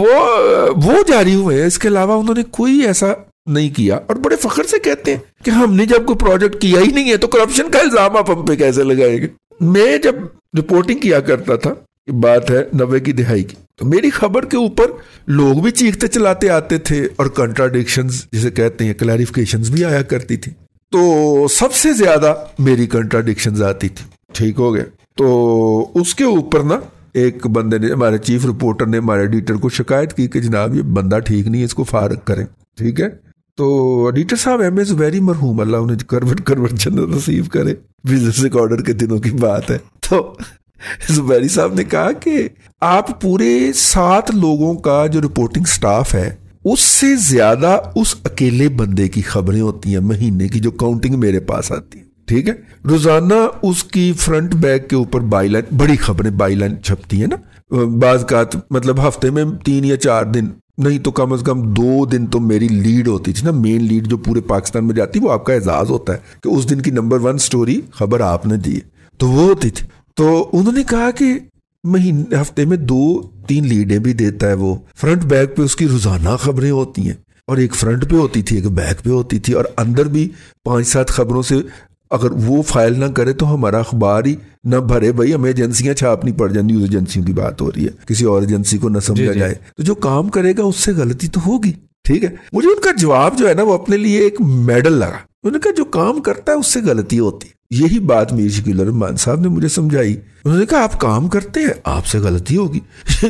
वो वो जारी हुए हैं, इसके अलावा उन्होंने कोई ऐसा नहीं किया। और बड़े फख्र से कहते हैं कि हमने जब कोई प्रोजेक्ट किया ही नहीं है तो करप्शन का इल्जाम आप हम पे कैसे लगाएंगे। मैं जब रिपोर्टिंग किया करता था, बात है नब्बे की दिहाई की, तो मेरी खबर के ऊपर लोग भी चीखते चलाते आते थे और कंट्राडिक्शंस जिसे कहते हैं क्लैरिफिकेशंस भी आया करती थी। तो सबसे ज्यादा मेरी कंट्राडिक्शंस आती थी, ठीक हो गया। तो उसके ऊपर ना एक बंदे ने, हमारे चीफ रिपोर्टर ने हमारे एडिटर को शिकायत की कि जनाब ये बंदा ठीक नहीं है, इसको फारग करें, ठीक है। तो एडिटर साहब एम एस वेरी मरहूम, अल्लाह उन्हें करवट करवट जन्नत नसीब करे, बिजनेस रिकॉर्डर के दिनों की बात है। तो जुबैरी साहब ने कहा कि आप पूरे सात लोगों का जो रिपोर्टिंग स्टाफ है उससे ज्यादा उस अकेले बंदे की खबरें होती हैं महीने की, जो काउंटिंग मेरे पास आती है, ठीक है। रोजाना उसकी फ्रंट बैक के ऊपर बाईलाइन, बड़ी खबरें बाईलाइन छपती है ना, बाज का मतलब हफ्ते में तीन या चार दिन, नहीं तो कम से कम दो दिन तो मेरी लीड होती थी ना, मेन लीड जो पूरे पाकिस्तान में जाती, वो आपका एजाज होता है कि उस दिन की नंबर वन स्टोरी खबर आपने दी है, तो वो होती थी। तो उन्होंने कहा कि महीने हफ्ते में दो तीन लीडें भी देता है वो, फ्रंट बैक पे उसकी रोजाना खबरें होती हैं, और एक फ्रंट पे होती थी एक बैक पे होती थी, और अंदर भी पांच सात खबरों से अगर वो फाइल ना करे तो हमारा अखबार ही ना भरे। भाई हमें एजेंसियां छापनी पड़ जाए, न्यूज एजेंसियों की बात हो रही है, किसी और एजेंसी को न समझा जाए, तो जो काम करेगा उससे गलती तो होगी, ठीक है। मुझे उनका जवाब जो है ना वो अपने लिए एक मेडल लगा। उन्होंने कहा जो काम करता है उससे गलती होती है। यही बात मीर शकील रहमान साहब ने मुझे समझाई। उन्होंने कहा आप काम करते हैं, आपसे गलती होगी।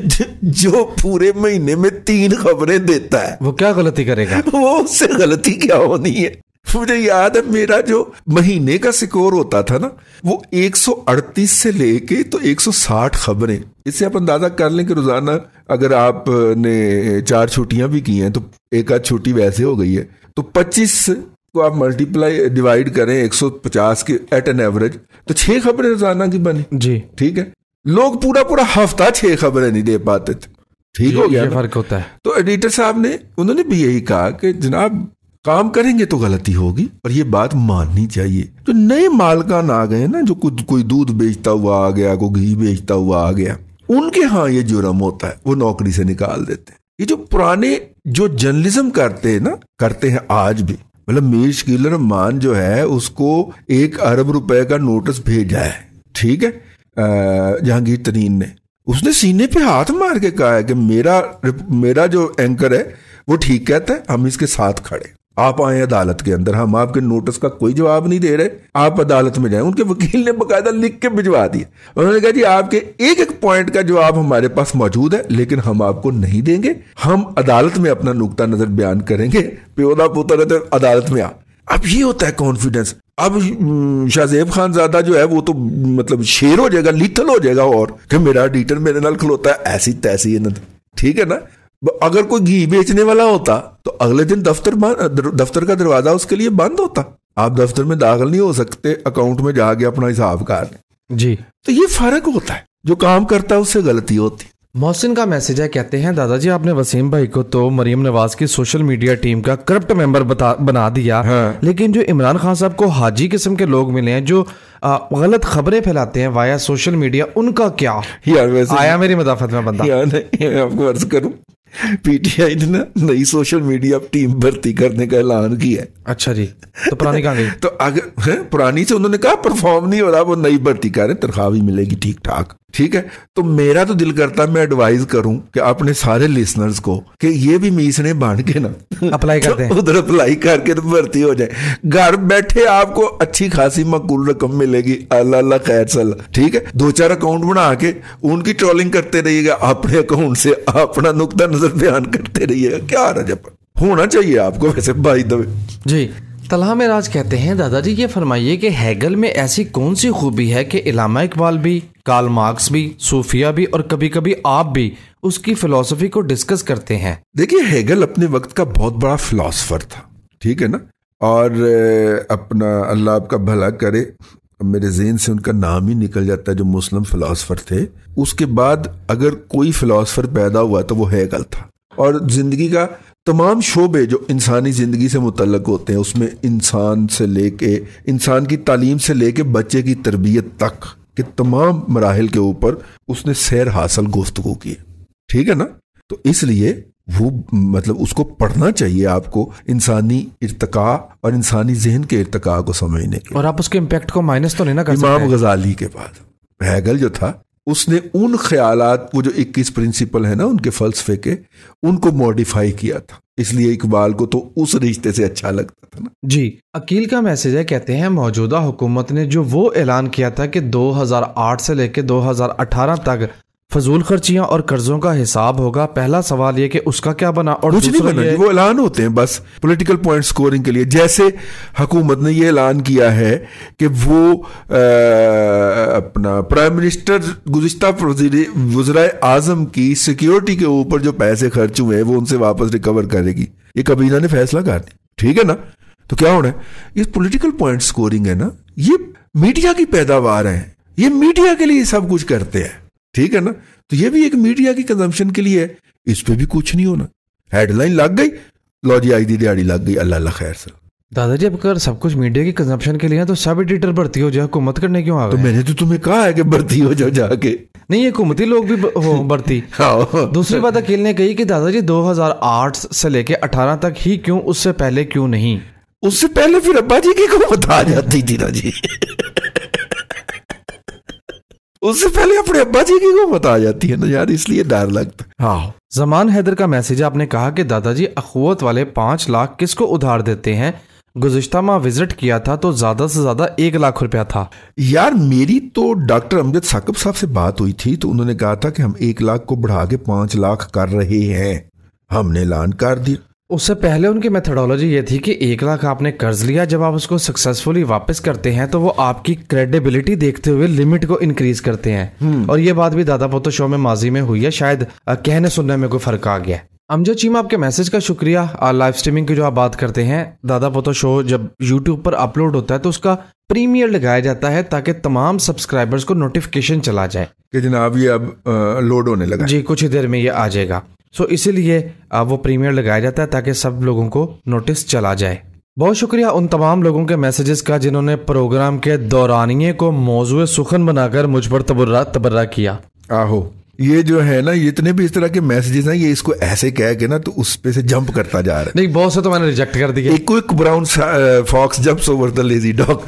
जो पूरे महीने में तीन खबरें देता है वो क्या गलती करेगा? वो उससे गलती क्या होनी है। मुझे याद है मेरा जो महीने का स्कोर होता था ना, वो एक सौ अड़तीस से लेके तो एक सौ साठ खबरें। इससे आप अंदाजा कर लें कि रोजाना अगर आपने चार छुट्टियां भी की हैं तो एक आध छुट्टी वैसे हो गई है, तो पच्चीस को आप मल्टीप्लाई डिवाइड करें एक सौ पचास के एट एन एवरेज, तो छह खबरें रोजाना की बनी जी, ठीक है। लोग पूरा पूरा हफ्ता छह खबरें नहीं दे पाते थे। ठीक हो गया, फर्क होता है। तो एडिटर साहब ने उन्होंने भी यही कहा कि जनाब काम करेंगे तो गलती होगी और ये बात माननी चाहिए। जो नए मालकान आ गए ना, जो कोई कोई दूध बेचता हुआ आ गया, कोई घी बेचता हुआ आ गया, उनके यहाँ ये जुर्म होता है, वो नौकरी से निकाल देते हैं। ये जो पुराने जो जर्नलिज्म करते हैं ना, करते हैं आज भी, मतलब मीर शकील रहमान जो है उसको एक अरब रुपए का नोटिस भेजा है, ठीक है, जहांगीर तरीन ने, उसने सीने पे हाथ मार के कहा है कि मेरा मेरा जो एंकर है वो ठीक कहता है, हम इसके साथ खड़े। आप आए अदालत के अंदर, हम आपके नोटिस का कोई जवाब नहीं दे रहे, आप अदालत में जाएं। उनके वकील ने बकायदा लिख के भिजवा दिया। उन्होंने कहा जी आपके एक एक पॉइंट का जवाब हमारे पास मौजूद है, लेकिन हम आपको नहीं देंगे, हम अदालत में अपना नुक्ता नजर बयान करेंगे। प्योदा पुत्र तो अदालत में आ। अब ये होता है कॉन्फिडेंस। अब शाहजेब खान ज़्यादा जो है वो तो मतलब शेर हो जाएगा, लिथल हो जाएगा, और कि मेरा एडिटर मेरे नाल खलोता है, ऐसी तैसी है ना, ठीक है ना। अगर कोई घी बेचने वाला होता तो अगले दिन दफ्तर दफ्तर का दरवाजा उसके लिए बंद होता, आप दफ्तर में दाखिल नहीं हो सकते, अकाउंट में जाके अपना हिसाब कर जी। तो ये फर्क होता है, जो काम करता है उससे गलती होती। मोहसिन का मैसेज है, कहते हैं दादाजी आपने वसीम भाई को तो मरियम नवाज की सोशल मीडिया टीम का करप्ट मेंबर बता बना दिया, हाँ। लेकिन जो इमरान खान साहब को हाजी किस्म के लोग मिले हैं जो गलत खबरें फैलाते हैं वाया सोशल मीडिया, उनका क्या? यार वैसे आया मेरी मदाफत में बंदा, यार नहीं, आपको अर्ज करूं, पीटीआई ने ना नई सोशल मीडिया टीम भर्ती करने का ऐलान किया है। अच्छा जी, तो पुरानी कहाँ गई? तो अगर है पुरानी से उन्होंने कहा परफॉर्म नहीं हो रहा, वो नई भर्ती करें, तनख्वाह भी मिलेगी ठीक ठाक, ठीक है। तो मेरा तो दिल करता है मैं एडवाइज करूं कि अपने सारे लिसनर्स को कि ये भी मीसने बांध के ना अप्लाई करते हैं, तो उधर अप्लाई करके तो भर्ती हो जाए। घर बैठे आपको अच्छी खासी मकबूल रकम मिलेगी, अल्लाह अल्लाह खैर सल्ला, ठीक है। दो चार अकाउंट बना के उनकी ट्रोलिंग करते रहिएगा, अपने अकाउंट से अपना नुक्ता नजर बयान करते रहिएगा, क्या रजब होना चाहिए आपको वैसे बाय द वे जी। तलहा मेराज कहते हैं दादाजी ये फरमाइए कि हेगल में ऐसी कौन सी खूबी है कि इलामा इकबाल भी, कार्ल मार्क्स भी, सूफिया भी और कभी कभी आप भी उसकी फिलॉसफी को डिस्कस करते हैं? देखिए हेगल अपने वक्त का बहुत बड़ा फिलॉसफर था, ठीक है ना, और अपना अल्लाह आपका भला करे, मेरे ज़हन से उनका नाम ही निकल जाता है, जो मुस्लिम फिलॉसफर थे। उसके बाद अगर कोई फिलॉसफर पैदा हुआ तो वो हेगल था। और जिंदगी का तमाम शोबे जो इंसानी ज़िंदगी से मुतल्लक होते हैं, उसमें इंसान से लेके इंसान की तालीम से लेके बच्चे की तरबियत तक के तमाम मराहिल के ऊपर उसने सैर हासिल गुफ्तगू की, ठीक है ना। तो इसलिए वो मतलब उसको पढ़ना चाहिए आपको, इंसानी इर्तिका और इंसानी जहन के इर्तिका को समझने के। और आप उसके इम्पैक्ट को माइनस तो नहीं ना कर सकते। इमाम गजाली के बाद हेगल जो था उसने उन ख्यालात, वो जो इक्कीस प्रिंसिपल है ना उनके फलसफे के, उनको मॉडिफाई किया था, इसलिए इकबाल को तो उस रिश्ते से अच्छा लगता था ना जी। अकील का मैसेज है, कहते हैं मौजूदा हुकूमत ने जो वो ऐलान किया था कि दो हज़ार आठ से लेकर दो हज़ार अठारह तक फजूल खर्चियां और कर्जों का हिसाब होगा, पहला सवाल ये कि उसका क्या बना? और कुछ नहीं बना, वो ऐलान होते हैं बस पॉलिटिकल पॉइंट स्कोरिंग के लिए। जैसे हुकूमत ने ये ऐलान किया है कि वो आ, अपना प्राइम मिनिस्टर गुज़िश्ता वज़ीर आज़म की सिक्योरिटी के ऊपर जो पैसे खर्च हुए हैं वो उनसे वापस रिकवर करेगी, ये कबीना ने फैसला कर दिया, ठीक है ना। तो क्या होना है, ये पॉलिटिकल पॉइंट स्कोरिंग है ना, ये मीडिया की पैदावार है, ये मीडिया के लिए सब कुछ करते हैं, ठीक है ना। तो ये भी एक मीडिया की कंजम्पशन के लिए है, इस पे भी कुछ नहीं होना। हेडलाइन लग गई, लो जी आई दी दिहाड़ी लग गई, अल्लाह अल्लाह खैर सर। दादाजी अब अगर सब कुछ मीडिया की कंजम्पशन के लिए है तो सब एडिटर भर्ती हो जाए, हुकूमत करने क्यों आ गए? तो मैंने तो तुम्हें कहा है कि भर्ती हो जाओ जाके। नहीं, ये हुकूमती लोग भी हो भर्ती। दूसरी बात अकील ने कही कि दादाजी दो हज़ार आठ से लेके अठारह तक ही क्यों, उससे पहले क्यों नहीं? उससे पहले फिर अब्बा जी की को बता जाती थी ना जी उससे पहले अपने अब्बा जी की को बता जाती है ना यार, इसलिए डर लगता है। हाँ, जमान हैदर का मैसेज, आपने कहा कि दादाजी अखुवत वाले पांच लाख किसको उधार देते हैं? गुज़िश्ता माह विजिट किया था तो ज्यादा से ज्यादा एक लाख रुपया था। यार मेरी तो डॉक्टर अमजद साकिब साहब से बात हुई थी, तो उन्होंने कहा था कि हम एक लाख को बढ़ा के पांच लाख कर रहे हैं, हमने ऐलान कर दिया। उससे पहले उनकी मेथोडोलॉजी ये थी कि एक लाख आपने कर्ज लिया, जब आप उसको सक्सेसफुली वापस करते हैं तो वो आपकी क्रेडिबिलिटी देखते हुए लिमिट को इंक्रीज करते हैं। और ये बात भी दादा पोतो शो में माजी में हुई है, शायद कहने सुनने में कोई फर्क आ गया। अमजद चीमा, आपके मैसेज का शुक्रिया। लाइव स्ट्रीमिंग की जो आप बात करते हैं, दादा पोता शो जब यूट्यूब पर अपलोड होता है तो उसका प्रीमियर लगाया जाता है ताकि तमाम सब्सक्राइबर्स को नोटिफिकेशन चला जाए कि जनाब ये अब लोड होने लगा जी, कुछ ही देर में ये आ जाएगा। सो इसीलिए वो प्रीमियर लगाया जाता है ताकि सब लोगों को नोटिस चला जाए। बहुत शुक्रिया उन तमाम लोगों के मैसेजेस का जिन्होंने प्रोग्राम के दौरानिए को मौजूद सुखन बनाकर मुझ पर तबर्रा तबर्रा किया। आहो, ये जो है ना, जितने भी इस तरह के मैसेजेस हैं, ये इसको ऐसे कह के ना तो उस पे से जंप करता जा रहा है। नहीं, बहुत से तो मैंने रिजेक्ट कर दिया। एक quick brown fox jumps over the lazy dog.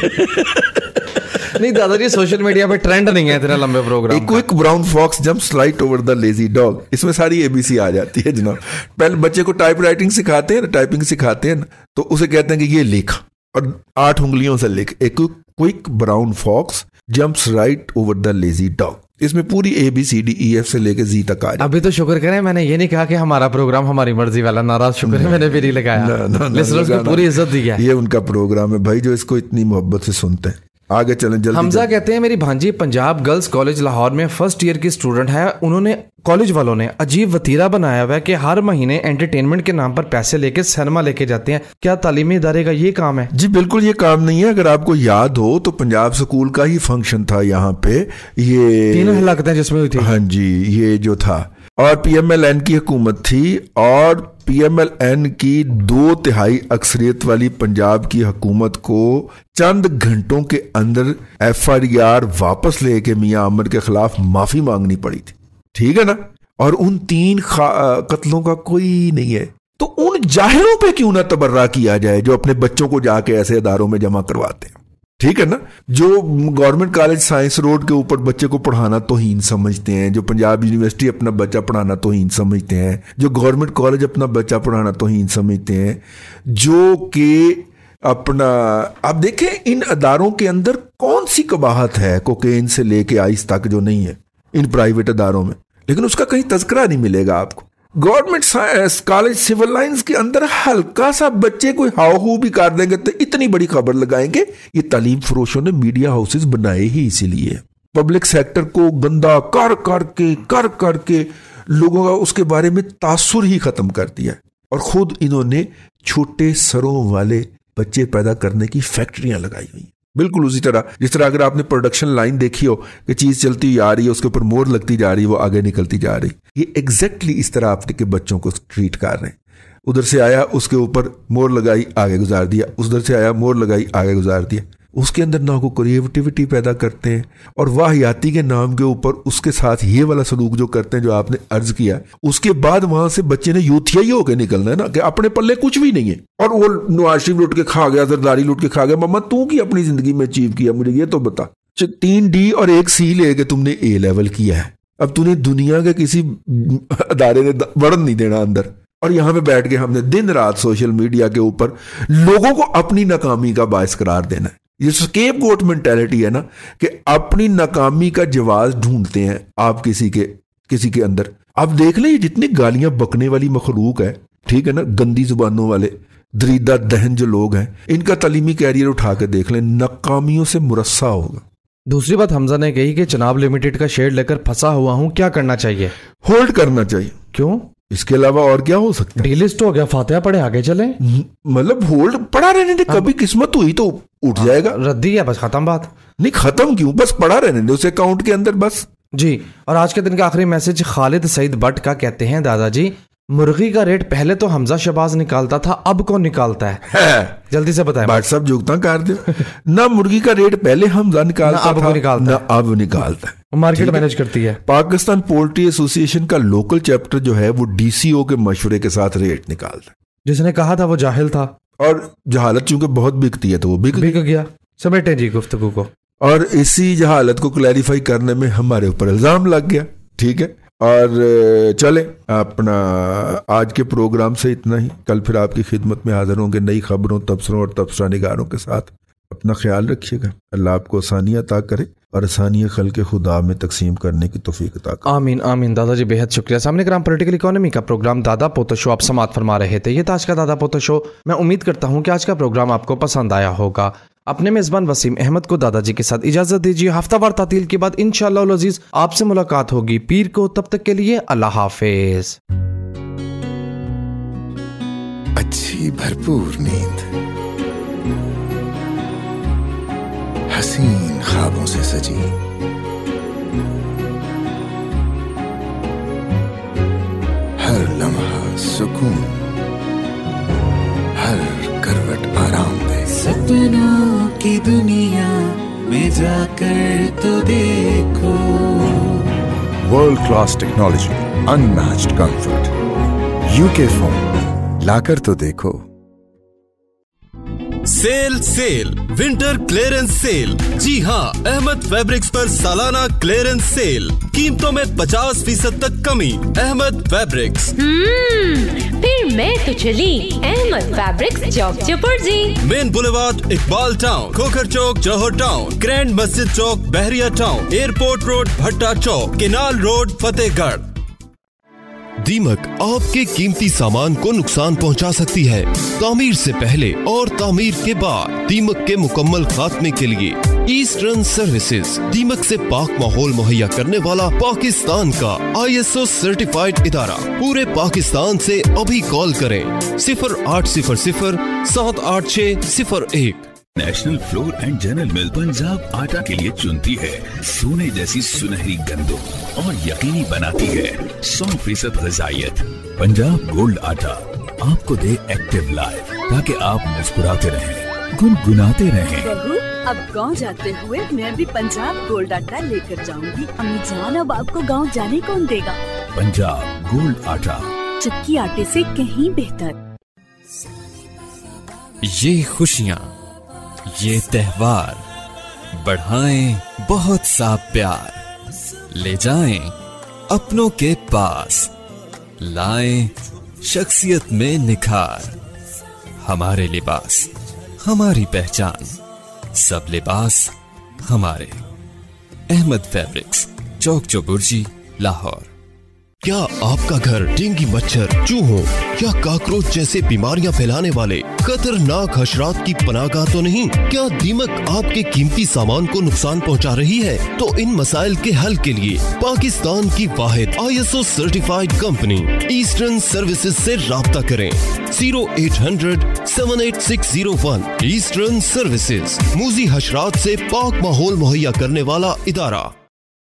नहीं दादाजी, सोशल मीडिया पे ट्रेंड नहीं है इतना लंबे प्रोग्राम। एक quick brown fox jumps right over the lazy dog, इसमें सारी एबीसी आ जाती है जनाब। पहले बच्चे को टाइप राइटिंग सिखाते हैं, टाइपिंग सिखाते हैं, तो उसे कहते हैं कि ये लिख, और आठ उंगलियों से लिख। एक quick brown fox jumps right over the lazy dog, इसमें पूरी A B C D E F से लेके जी तक आ जाए। अभी तो शुक्र करें, मैंने ये नहीं कहा कि हमारा प्रोग्राम हमारी मर्जी वाला। नाराज शुक्र है मैंने भी नहीं लगाया। लिसनर्स को पूरी इज्जत दी है। ये उनका प्रोग्राम है भाई, जो इसको इतनी मोहब्बत से सुनते हैं। आगे चलें जल्दी। हमजा कहते हैं, मेरी भांजी पंजाब गर्ल्स कॉलेज लाहौर में फर्स्ट ईयर की स्टूडेंट है। उन्होंने कॉलेज वालों ने अजीब वतीरा बनाया हुआ है कि हर महीने एंटरटेनमेंट के नाम पर पैसे लेके सिनेमा लेके जाते हैं। क्या तालीमी इदारे का ये काम है? जी बिल्कुल, ये काम नहीं है। अगर आपको याद हो तो पंजाब स्कूल का ही फंक्शन था यहाँ पे, ये तीनों हलाकतें जिसमें हुई थी। हाँ जी, ये जो था, और पीएमएलएन की हुकूमत थी, और पीएमएलएन की दो तिहाई अक्सरियत वाली पंजाब की हुकूमत को चंद घंटों के अंदर एफआईआर वापस लेके मियां आमिर के खिलाफ माफी मांगनी पड़ी थी। ठीक है ना? और उन तीन कत्लों का कोई नहीं है, तो उन जाहिरों पे क्यों ना तबर्रा किया जाए जो अपने बच्चों को जाके ऐसे इदारों में जमा करवाते हैं। ठीक है ना? जो गवर्नमेंट कॉलेज साइंस रोड के ऊपर बच्चे को पढ़ाना तौहीन समझते हैं, जो पंजाब यूनिवर्सिटी अपना बच्चा पढ़ाना तौहीन समझते हैं, जो गवर्नमेंट कॉलेज अपना बच्चा पढ़ाना तौहीन समझते हैं, जो कि अपना, आप देखें इन अदारों के अंदर कौन सी कबाहत है कोकेन से लेके आइस तक जो नहीं है इन प्राइवेट अदारों में, लेकिन उसका कहीं तज़किरा नहीं मिलेगा आपको। गवर्नमेंट कॉलेज सिविल लाइंस के अंदर हल्का सा बच्चे कोई हाउ हू भी कर देंगे तो इतनी बड़ी खबर लगाएंगे। ये तालीम फरोशों ने मीडिया हाउसेस बनाए ही इसीलिए, पब्लिक सेक्टर को गंदा कर करके कर करके लोगों का उसके बारे में तासुर ही खत्म कर दिया, और खुद इन्होंने छोटे सरों वाले बच्चे पैदा करने की फैक्ट्रियां लगाई हुई। बिल्कुल उसी तरह जिस तरह अगर आपने प्रोडक्शन लाइन देखी हो कि चीज चलती आ रही है, उसके ऊपर मोर लगती जा रही है, वो आगे निकलती जा रही, ये एग्जैक्टली इस तरह आपके बच्चों को ट्रीट कर रहे हैं। उधर से आया, उसके ऊपर मोर लगाई, आगे गुजार दिया, उधर से आया, मोर लगाई, आगे गुजार दिया। उसके अंदर ना को क्रिएटिविटी पैदा करते हैं, और वाहियाती के नाम के ऊपर उसके साथ ये वाला सलूक जो करते हैं जो आपने अर्ज किया, उसके बाद वहां से बच्चे ने यूथिया ही होकर निकलना है ना, कि अपने पल्ले कुछ भी नहीं है, और वो नवाज शरीफ लुट के खा गया, जरदारी लुट के खा गया। मम्मा तू की अपनी जिंदगी में अचीव किया, मुझे ये तो बता। तीन डी और एक सी लेके तुमने ए लेवल किया है, अब तूने दुनिया के किसी अदारे ने बढ़न नहीं देना अंदर, और यहां पे बैठ के हमने दिन रात सोशल मीडिया के ऊपर लोगों को अपनी नाकामी का बायस करार देना है। ये स्केप गोट मेंटालिटी है ना, कि अपनी नाकामी का जवाब ढूंढते हैं आप किसी के किसी के अंदर। आप देख लें, ये जितनी गालियां बकने वाली मखलूक है, ठीक है ना, गंदी जुबानों वाले दरीदा दहन जो लोग हैं, इनका तालीमी कैरियर उठा के देख लें, नाकामियों से मुरस्सा होगा। दूसरी बात हमजा ने कही कि चनाब लिमिटेड का शेयर लेकर फंसा हुआ हूं, क्या करना चाहिए? होल्ड करना चाहिए। क्यों? इसके अलावा और क्या हो सकता है? डीलिस्ट हो गया, फातिहा पढ़े आगे चले। मतलब होल्ड पड़ा रहने दे, कभी किस्मत हुई तो उठ जाएगा। रद्दी है, बस खत्म बात। नहीं खत्म क्यों, बस पड़ा रहने दे उस अकाउंट के अंदर बस। जी, और आज के दिन का आखिरी मैसेज खालिद सईद भट्ट का, कहते हैं दादाजी, मुर्गी का रेट पहले तो हमजा शहबाज निकालता था, अब कौन निकालता है? है। जल्दी से बताएं। बाट साहब जुगता कर दो ना, मुर्गी का रेट पहले हमजा निकालता था, अब निकालता ना अब निकालता है। मार्केट मैनेज करती है। पाकिस्तान पोल्ट्री एसोसिएशन का लोकल चैप्टर जो है वो डीसीओ के मशवरे के साथ रेट निकालता है। जिसने कहा था वो जाहिल था, और जहालत चूंकि बहुत बिकती है तो वो बिक बिक गया। समेटे जी गुफ्तगू को, और इसी जहालत को क्लैरिफाई करने में हमारे ऊपर इल्जाम लग गया। ठीक है, और चले अपना आज के प्रोग्राम से इतना ही। कल फिर आपकी खिदमत में हाजिर होंगे नई खबरों, तबसरों और तबसरा निगारों के साथ। अपना ख्याल रखिएगा। अल्लाह आपको आसानियां अता करे और आसानियां खल्क़े खुदा में तकसीम करने की तौफीक अता करे। आमीन आमीन। दादाजी बेहद शुक्रिया। सामने ग्राम पॉलिटिकल इकोनॉमी का प्रोग्राम दादा पोता शो आप समात फरमा रहे थे। ये था आज का दादा पोता शो। मैं उम्मीद करता हूँ कि आज का प्रोग्राम आपको पसंद आया होगा। अपने मेज़बान वसीम अहमद को दादाजी के साथ इजाज़त दीजिए। हफ्तावार तातील के बाद इंशाअल्लाह अज़ीज़ आपसे मुलाकात होगी पीर को। तब तक के लिए अल्लाह हाफिज़। अच्छी भरपूर नींद, हसीन ख्वाबों से सजी, हर लम्हा सुकून, हर करवट आराम दे। सपनों की दुनिया में जाकर तो देखो, world class technology, unmatched comfort, UK phone लाकर तो देखो। Sale sale winter clearance sale. जी हाँ, अहमद फैब्रिक्स पर सालाना क्लियरेंस सेल, कीमतों में पचास फीसद तक कमी। अहमद फैब्रिक्स। हम्म, फिर मैं तो चली Ahmad fabrics Chowk Chauburji. Main boulevard Iqbal town, Khokhar Chowk Johar town, grand Masjid Chowk Bahria town, airport road Bhatta Chowk, canal road Fatehgarh. दीमक आपके कीमती सामान को नुकसान पहुंचा सकती है। तामीर से पहले और तामीर के बाद दीमक के मुकम्मल खात्मे के लिए ईस्टर्न सर्विसेज, दीमक से पाक माहौल मुहैया करने वाला पाकिस्तान का आई एस ओ सर्टिफाइड इदारा। पूरे पाकिस्तान से अभी कॉल करें सिफर आठ सिफर सिफर सात आठ छह सिफर एक। National flour and general mill Punjab आटा के लिए चुनती है सोने जैसी सुनहरी गंदों और यकीनी बनाती है सौ फीसद ग़िज़ाइयत। पंजाब गोल्ड आटा आपको दे एक्टिव लाइफ, ताकि आप मुस्कुराते रहें, गुनगुनाते रहें। बहू, अब गांव जाते हुए मैं भी पंजाब गोल्ड आटा लेकर जाऊंगी। अम्मी जान, अब आपको गांव जाने कौन देगा? पंजाब गोल्ड आटा, चक्की आटे से कहीं बेहतर। ये खुशियाँ, ये त्योहार बढ़ाएं बहुत सा प्यार, ले जाएं अपनों के पास, लाएं शख्सियत में निखार। हमारे लिबास हमारी पहचान, सब लिबास हमारे। अहमद फैब्रिक्स, चौक चौबुर्जी, लाहौर। क्या आपका घर डेंगू मच्छर, चूहों या काकरोच जैसे बीमारियां फैलाने वाले खतरनाक हशरात की पनाहगाह तो नहीं? क्या दीमक आपके कीमती सामान को नुकसान पहुंचा रही है? तो इन मसाइल के हल के लिए पाकिस्तान की वाहिद I S O certified company eastern services से राब्ता करें। Zero eight hundred seven eight six zero one. Eastern services, मूजी हशरात से पाक माहौल मुहैया करने वाला इदारा।